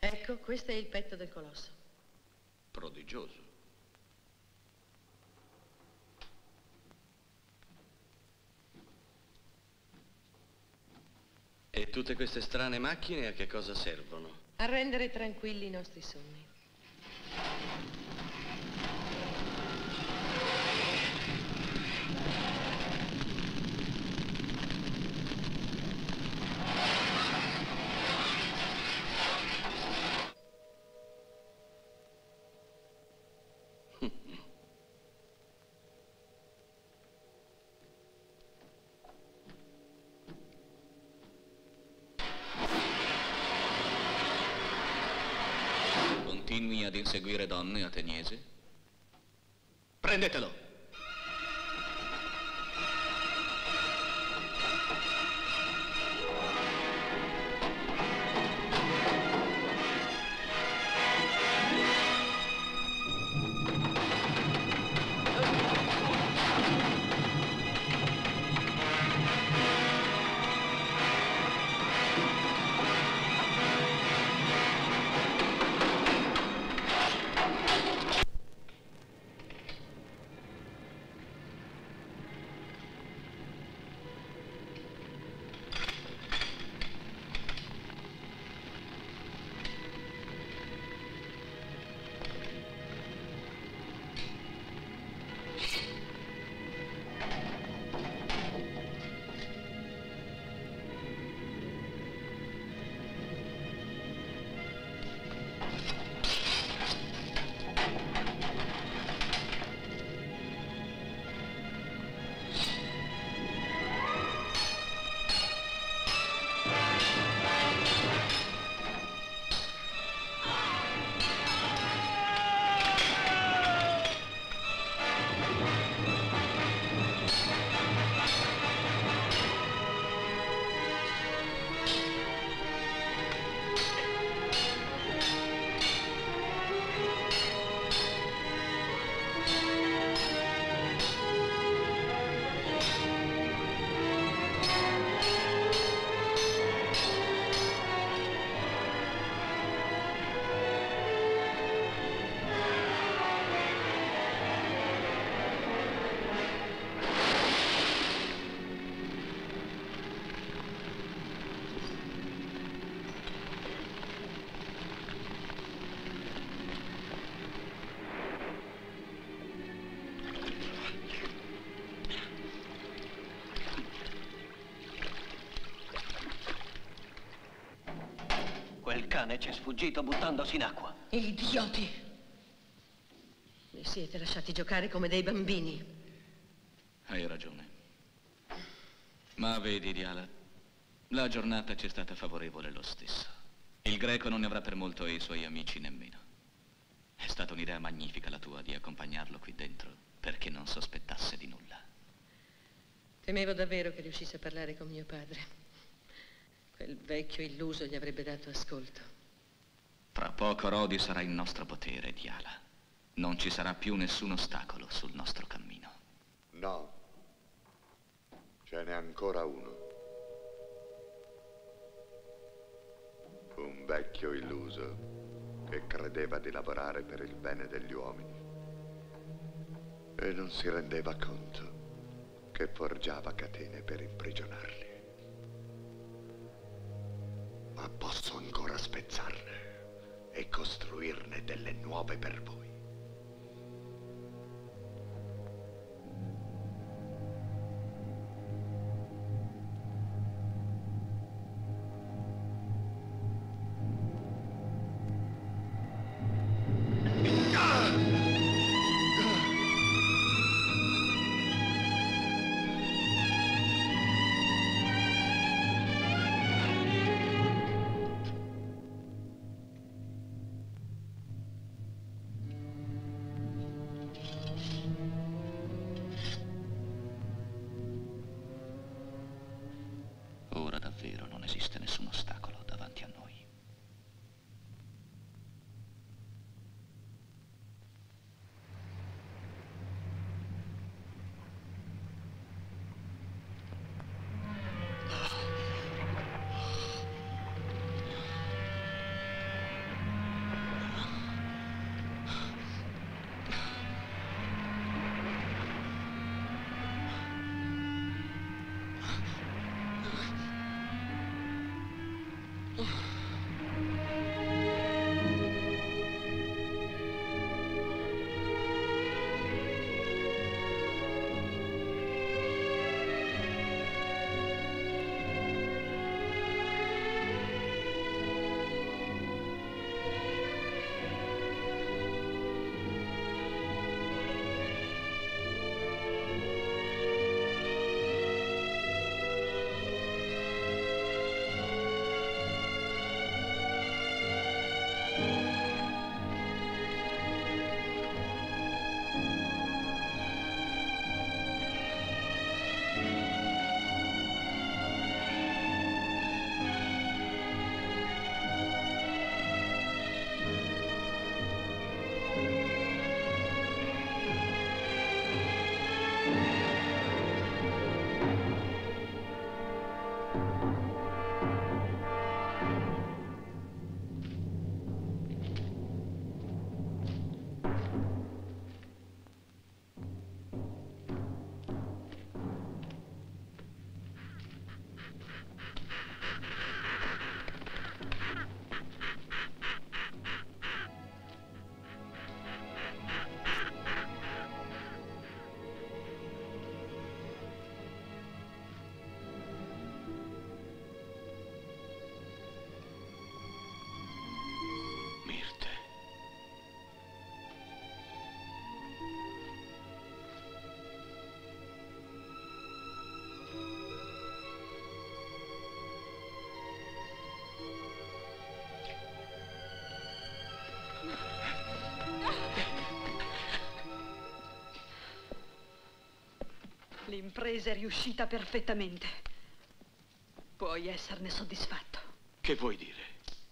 Ecco, questo è il petto del colosso. Prodigioso. E tutte queste strane macchine a che cosa servono? A rendere tranquilli i nostri sogni. Continui ad inseguire donne, ateniesi? Prendetelo! Quel cane ci è sfuggito buttandosi in acqua. Idioti! Vi siete lasciati giocare come dei bambini. Hai ragione. Ma vedi, Diala, la giornata ci è stata favorevole lo stesso. Il Greco non ne avrà per molto e i suoi amici nemmeno. È stata un'idea magnifica la tua di accompagnarlo qui dentro perché non sospettasse di nulla. Temevo davvero che riuscisse a parlare con mio padre. Quel vecchio illuso gli avrebbe dato ascolto. Fra poco Rodi sarà in nostro potere, Diala. Non ci sarà più nessun ostacolo sul nostro cammino. No. Ce n'è ancora uno. Un vecchio illuso che credeva di lavorare per il bene degli uomini e non si rendeva conto che forgiava catene per imprigionarli. Ma posso ancora spezzarne e costruirne delle nuove per voi. L'impresa è riuscita perfettamente. Puoi esserne soddisfatto. Che vuoi dire?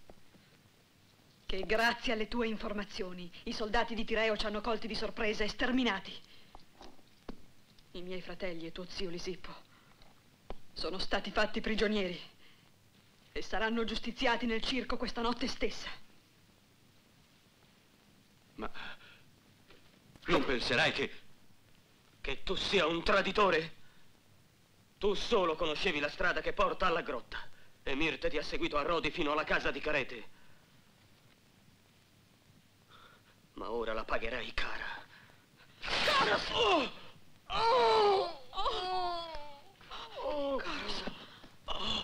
Che grazie alle tue informazioni i soldati di Tireo ci hanno colti di sorpresa e sterminati. I miei fratelli e tuo zio Lisippo sono stati fatti prigionieri e saranno giustiziati nel circo questa notte stessa. Ma non penserai che... che tu sia un traditore? Tu solo conoscevi la strada che porta alla grotta e Mirte ti ha seguito a Rodi fino alla casa di Carete. Ma ora la pagherai cara. Cara! Oh! Oh! Oh! Oh! Caros! Oh!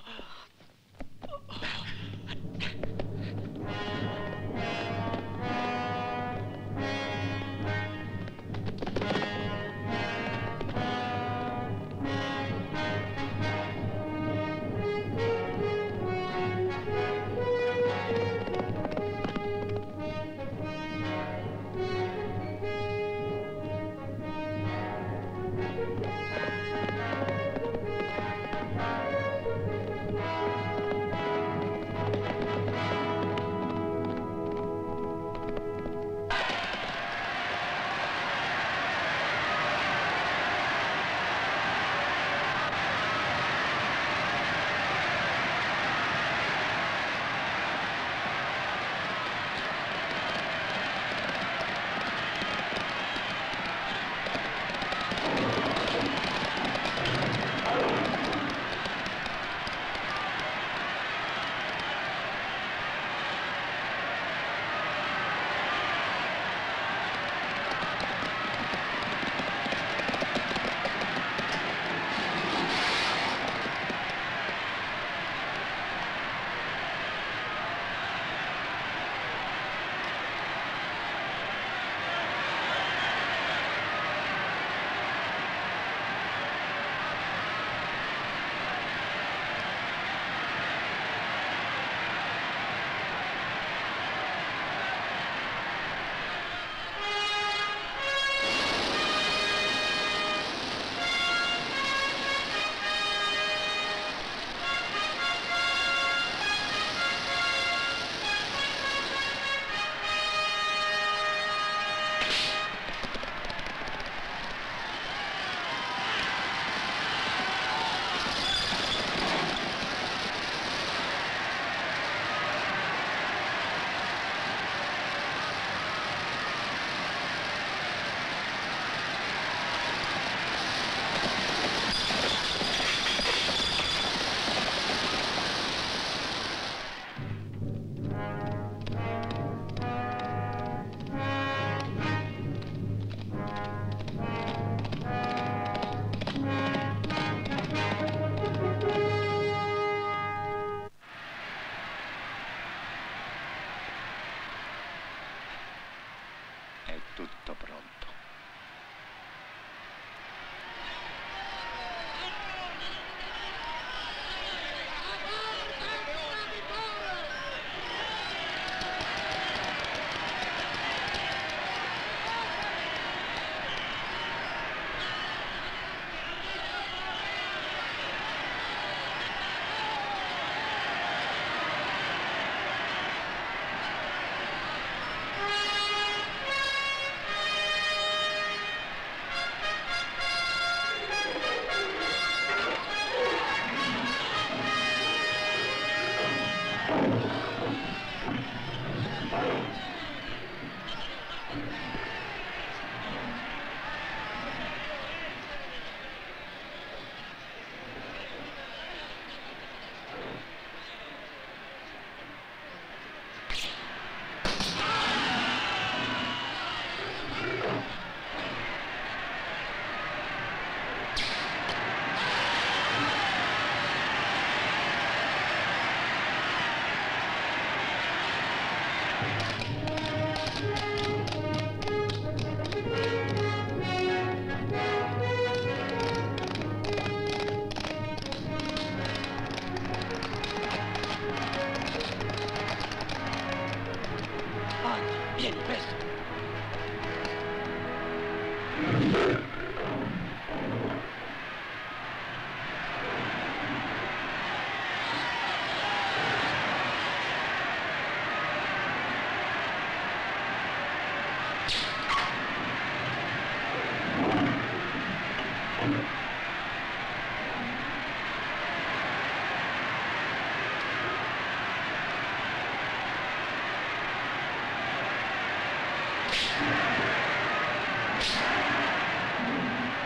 tutto pronto.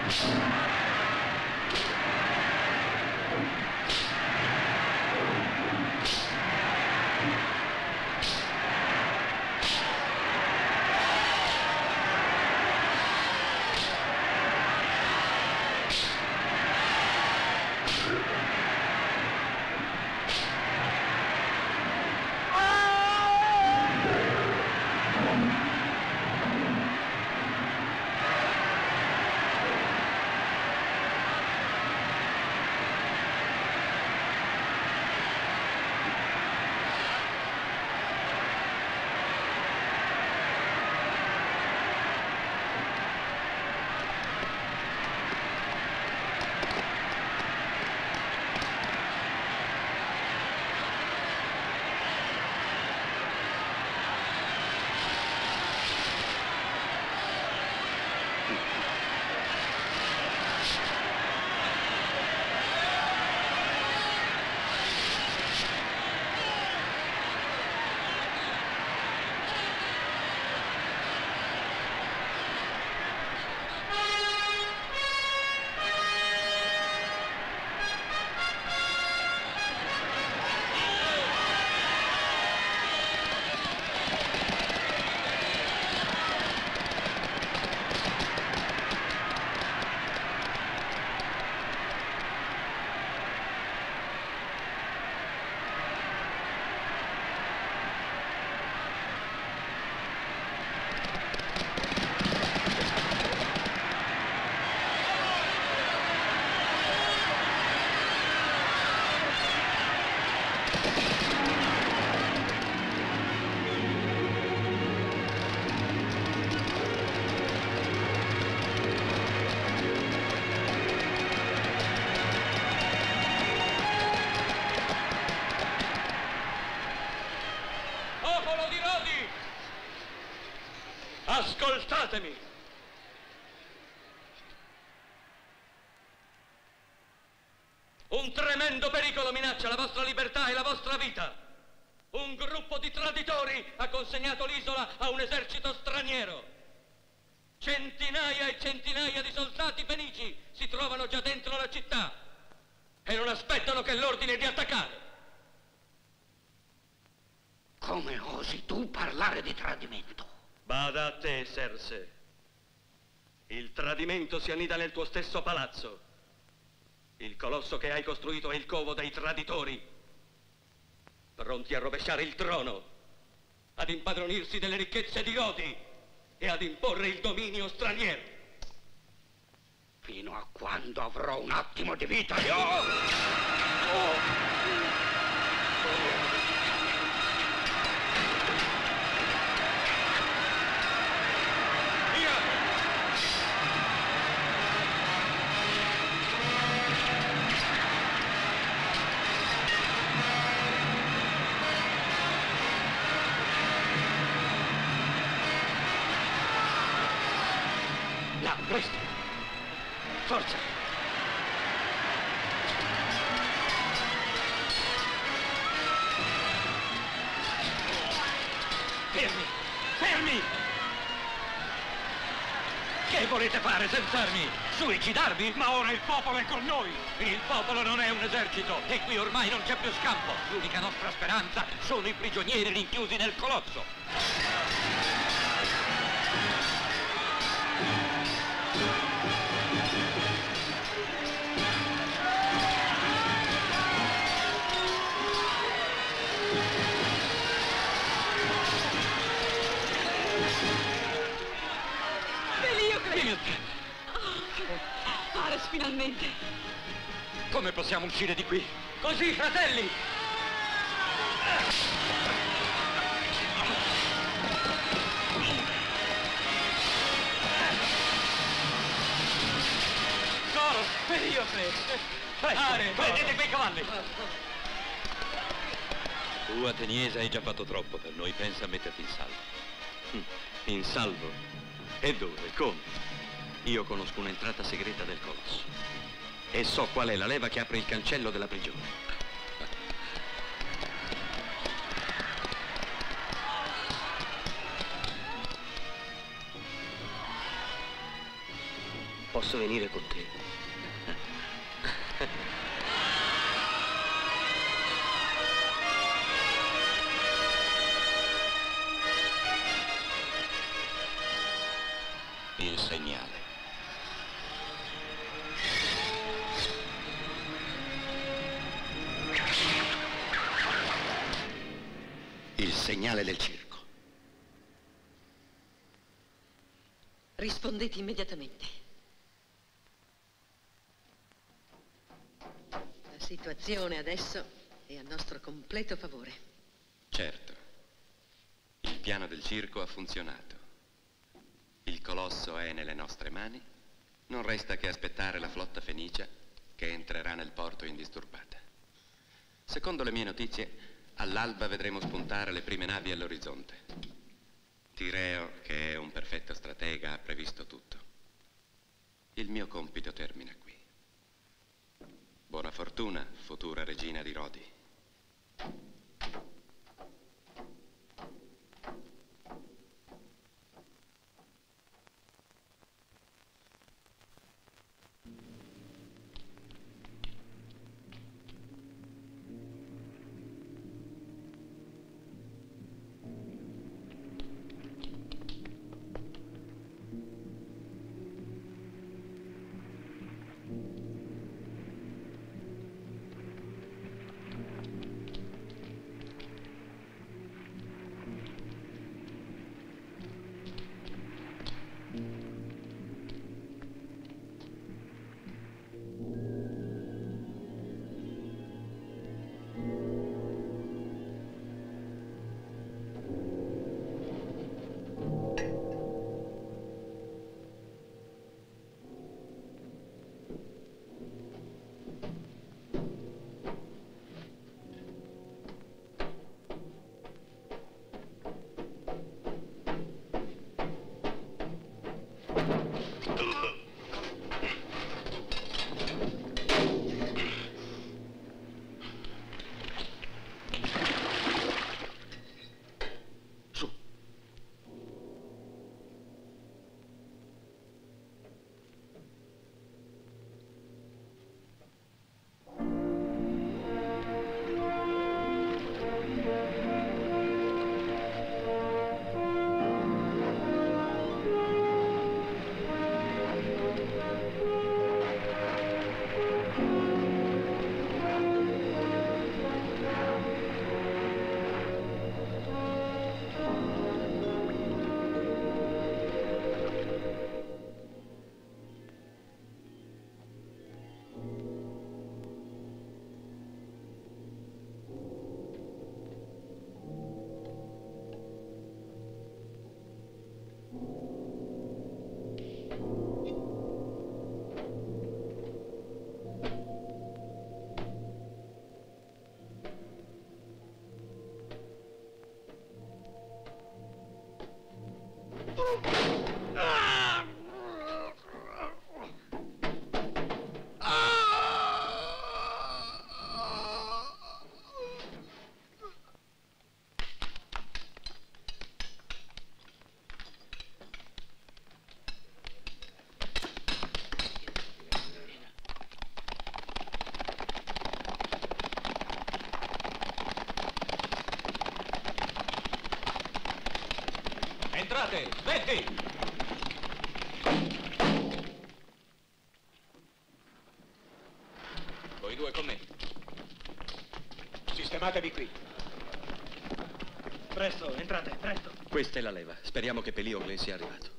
Ascoltatemi! Un tremendo pericolo minaccia la vostra libertà e la vostra vita. Un gruppo di traditori ha consegnato l'isola a un esercito straniero. Centinaia e centinaia di soldati fenici si trovano già dentro la città e non aspettano che l'ordine di attaccare. Come osi tu parlare di tradimento? Bada a te, Serse. Il tradimento si annida nel tuo stesso palazzo. Il colosso che hai costruito è il covo dei traditori, pronti a rovesciare il trono, ad impadronirsi delle ricchezze di Rodi e ad imporre il dominio straniero. Fino a quando avrò un attimo di vita io... Oh. Presto! Forza! Fermi! Fermi! Che volete fare senza armi? Suicidarvi? Ma ora il popolo è con noi! Il popolo non è un esercito e qui ormai non c'è più scampo. L'unica nostra speranza sono i prigionieri rinchiusi nel colosso. Ares, finalmente! Come possiamo uscire di qui? Così, fratelli! Coro, Periope! Ares, prendete quei cavalli! Tu, ateniese, hai già fatto troppo per noi. Pensa a metterti in salvo. In salvo? E dove? Come? Io conosco un'entrata segreta del colosso e so qual è la leva che apre il cancello della prigione. Posso venire con te? Il segnale. Il segnale del circo. Rispondete immediatamente. La situazione adesso è a nostro completo favore. Certo. Il piano del circo ha funzionato. Il colosso è nelle nostre mani. Non resta che aspettare la flotta fenicia che entrerà nel porto indisturbata. Secondo le mie notizie, all'alba vedremo spuntare le prime navi all'orizzonte. Tireo, che è un perfetto stratega, ha previsto tutto. Il mio compito termina qui. Buona fortuna, futura regina di Rodi. Entrate, svetti! Voi due con me. Sistematevi qui. Presto, entrate, presto. Questa è la leva. Speriamo che Peliocle sia arrivato.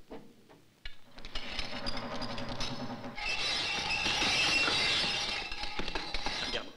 Andiamo.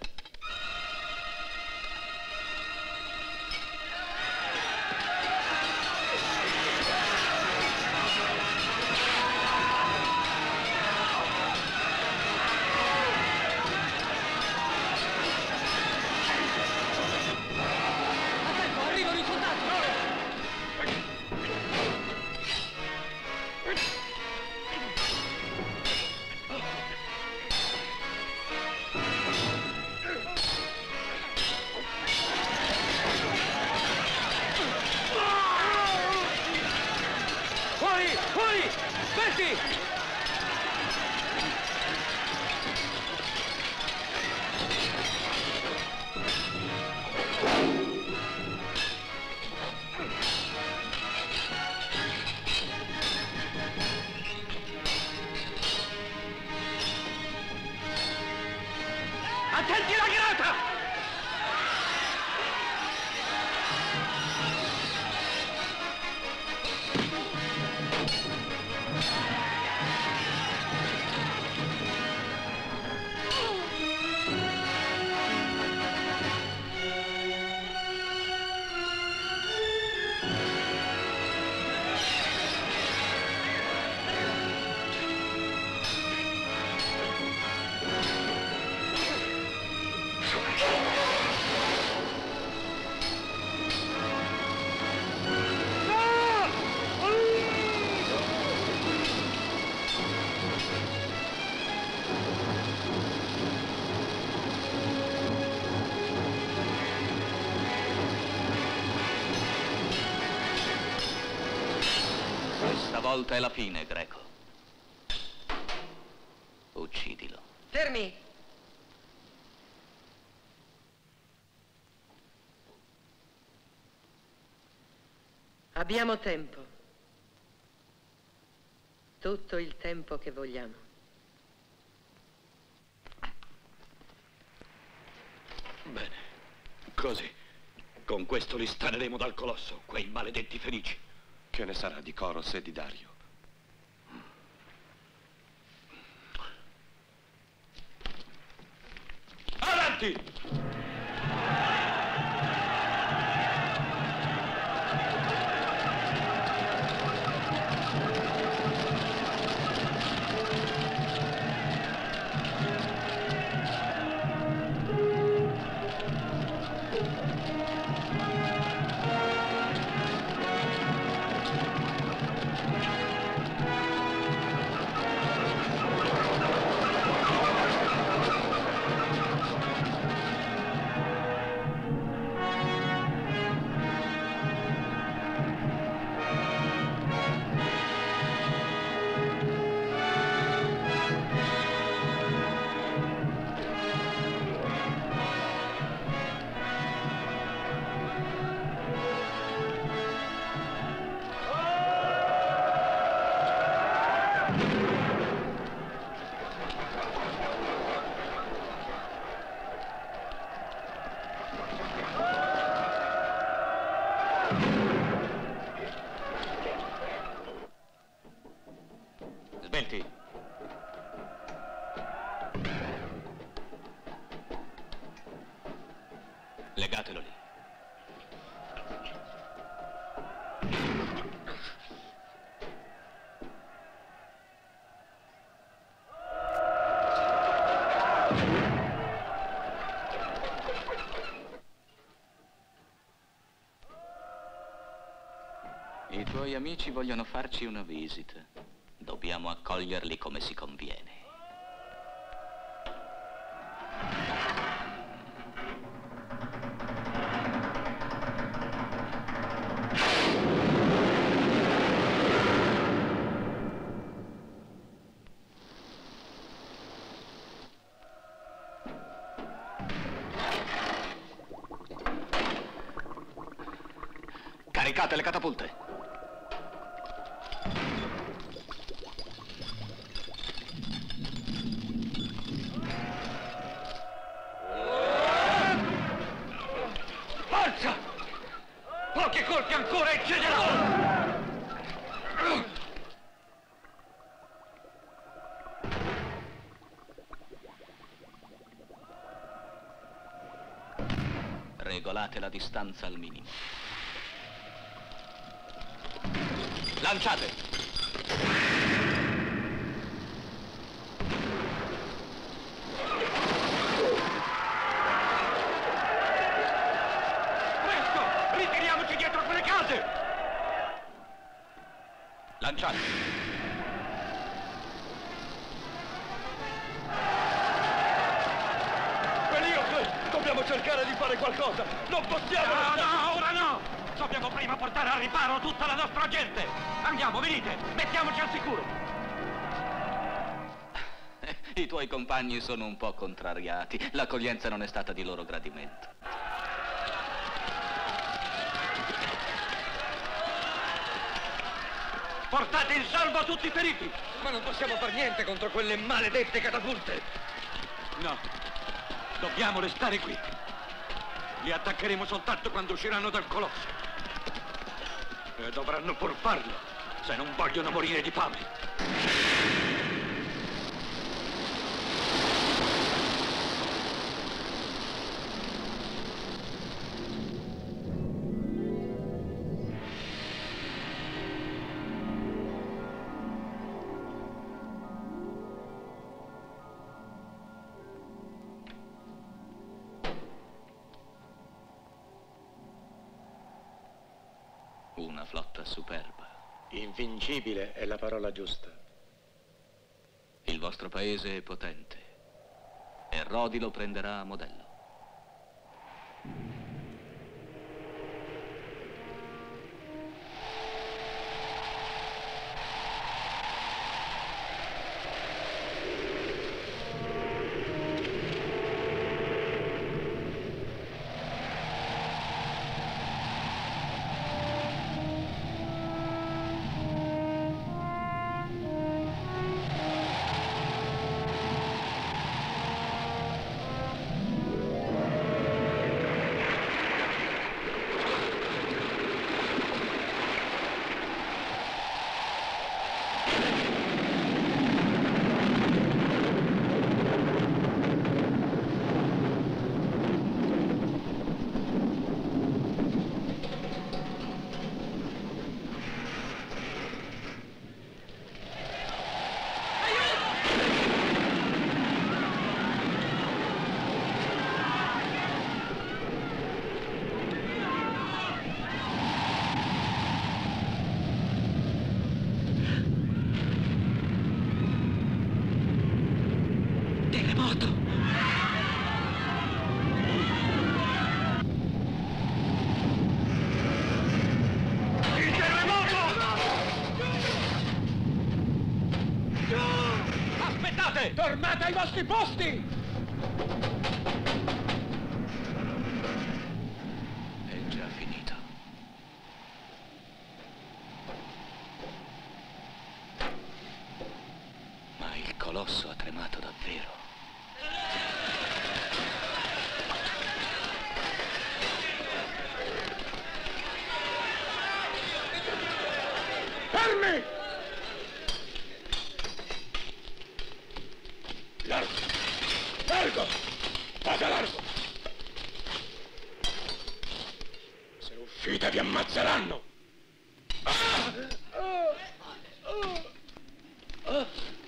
Attenti alla grata! Stavolta è la fine, Greco. Uccidilo. Fermi! Abbiamo tempo. Tutto il tempo che vogliamo. Bene, così. Con questo li staneremo dal colosso, quei maledetti fenici. Che ne sarà di Coros e di Dario? Avanti! Svelti. Legatelo lì. I tuoi amici vogliono farci una visita. Dobbiamo accoglierli come si conviene. Caricate le catapulte. Forza! Pochi colpi ancora e cederò! Regolate la distanza al minimo. Lanciate! Presto! Ritiriamoci dietro quelle case! Lanciate! Peliocle! Dobbiamo cercare di fare qualcosa! Non possiamo... No, no, ora no! Dobbiamo prima portare al riparo tutta la nostra gente! Andiamo, venite! Mettiamoci al sicuro! I tuoi compagni sono un po' contrariati. L'accoglienza non è stata di loro gradimento. Portate in salvo tutti i feriti! Ma non possiamo far niente contro quelle maledette catapulte! No. Dobbiamo restare qui. Li attaccheremo soltanto quando usciranno dal colosso. E dovranno pur farlo, se non vogliono morire di fame. Una flotta superba. Invincibile è la parola giusta. Il vostro paese è potente e Rodi lo prenderà a modello. Tornate ai vostri posti! È già finito. Ma il colosso ha tremato davvero. Fermi! Largo! Largo! Vada largo! Se uscite vi ammazzeranno! Ah! Oh! Oh! Oh!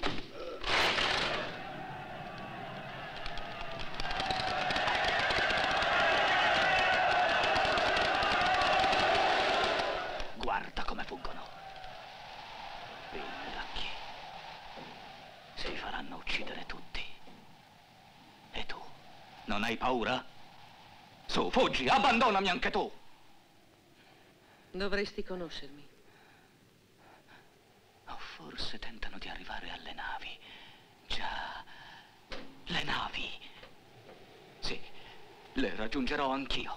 Guarda come fuggono. Villacchi. Si faranno uccidere tutti. E tu? Non hai paura? Su, fuggi, abbandonami anche tu! Dovresti conoscermi. O forse tentano di arrivare alle navi. Già, le navi. Sì, le raggiungerò anch'io.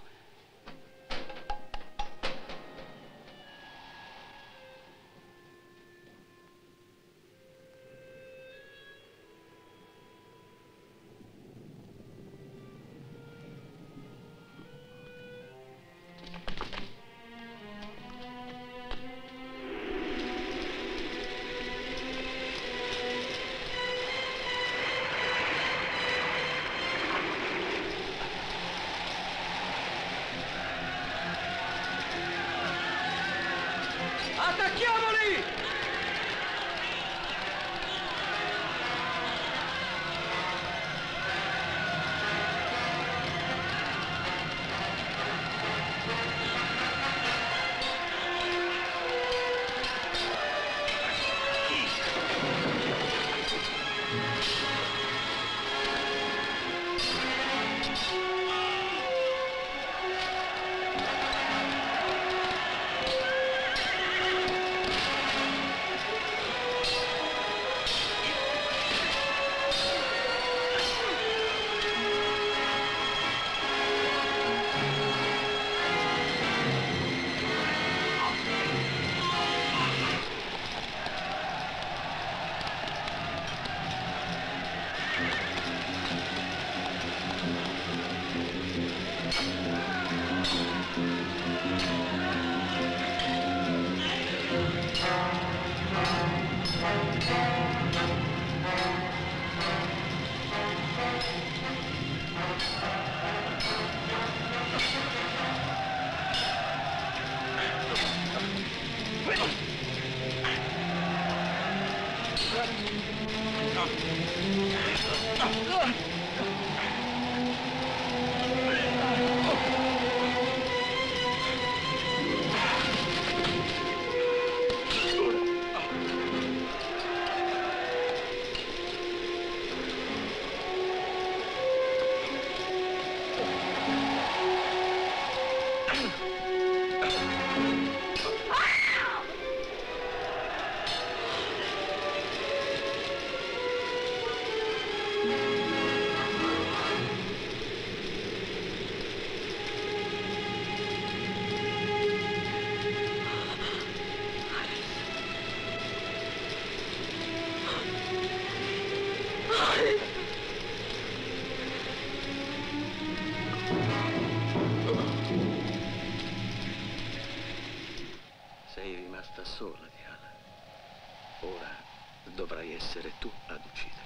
Sei rimasta sola, Diana. Ora dovrai essere tu ad uccidermi.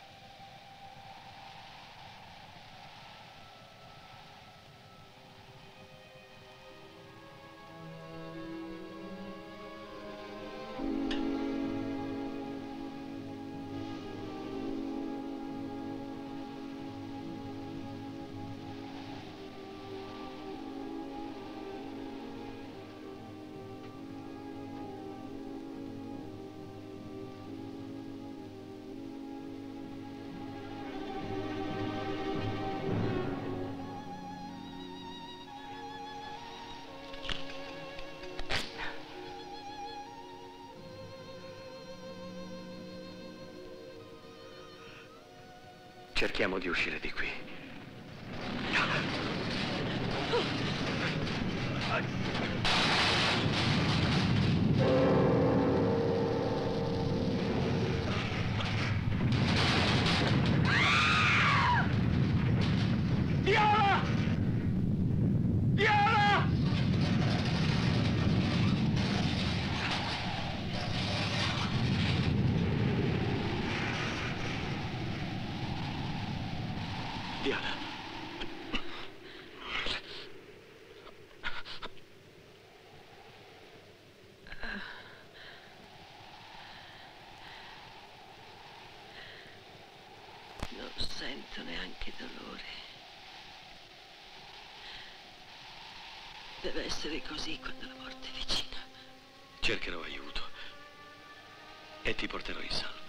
Cerchiamo di uscire di qui. Diana! Diana! Diana. Non sento neanche dolore. Deve essere così quando la morte è vicina. Cercherò aiuto e ti porterò in salvo.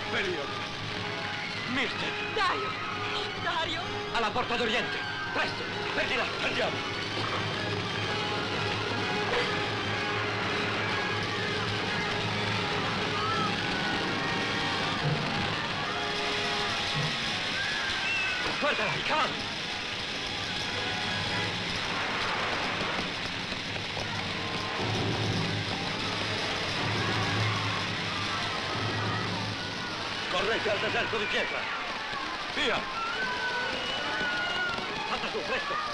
periodo. Mirte! Dario! Dario! Alla porta d'Oriente! Presto! Per di là! Andiamo! Guarda, i cavalli! Correte al deserto di pietra! Via! Fatta su, presto!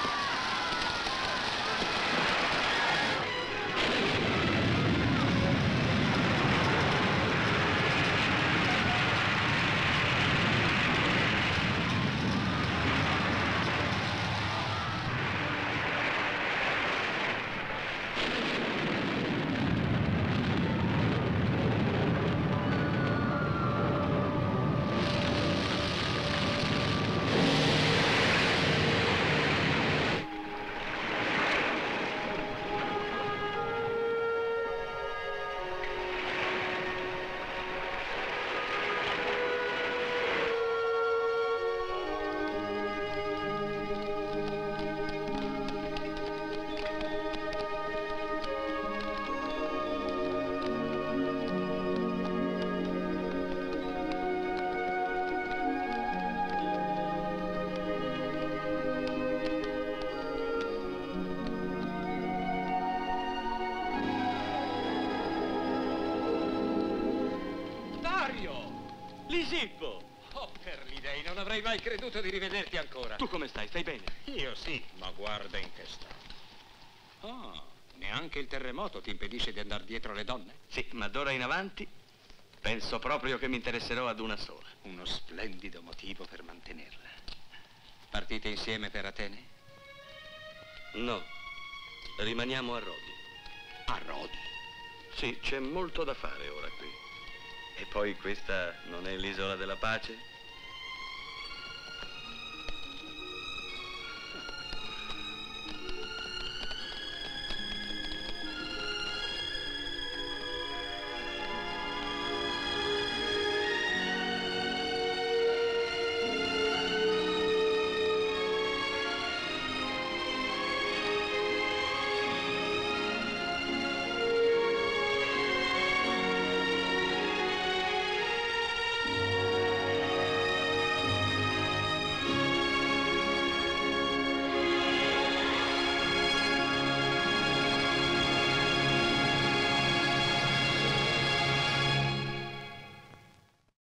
Lisippo! Oh, per gli dei, non avrei mai creduto di rivederti ancora. Tu come stai? Stai bene? Io sì, ma guarda in che stato. Oh, neanche il terremoto ti impedisce di andare dietro le donne? Sì, ma d'ora in avanti penso proprio che mi interesserò ad una sola. Uno splendido motivo per mantenerla. Partite insieme per Atene? No, rimaniamo a Rodi. A Rodi? Sì, c'è molto da fare ora qui. E poi questa non è l'isola della pace?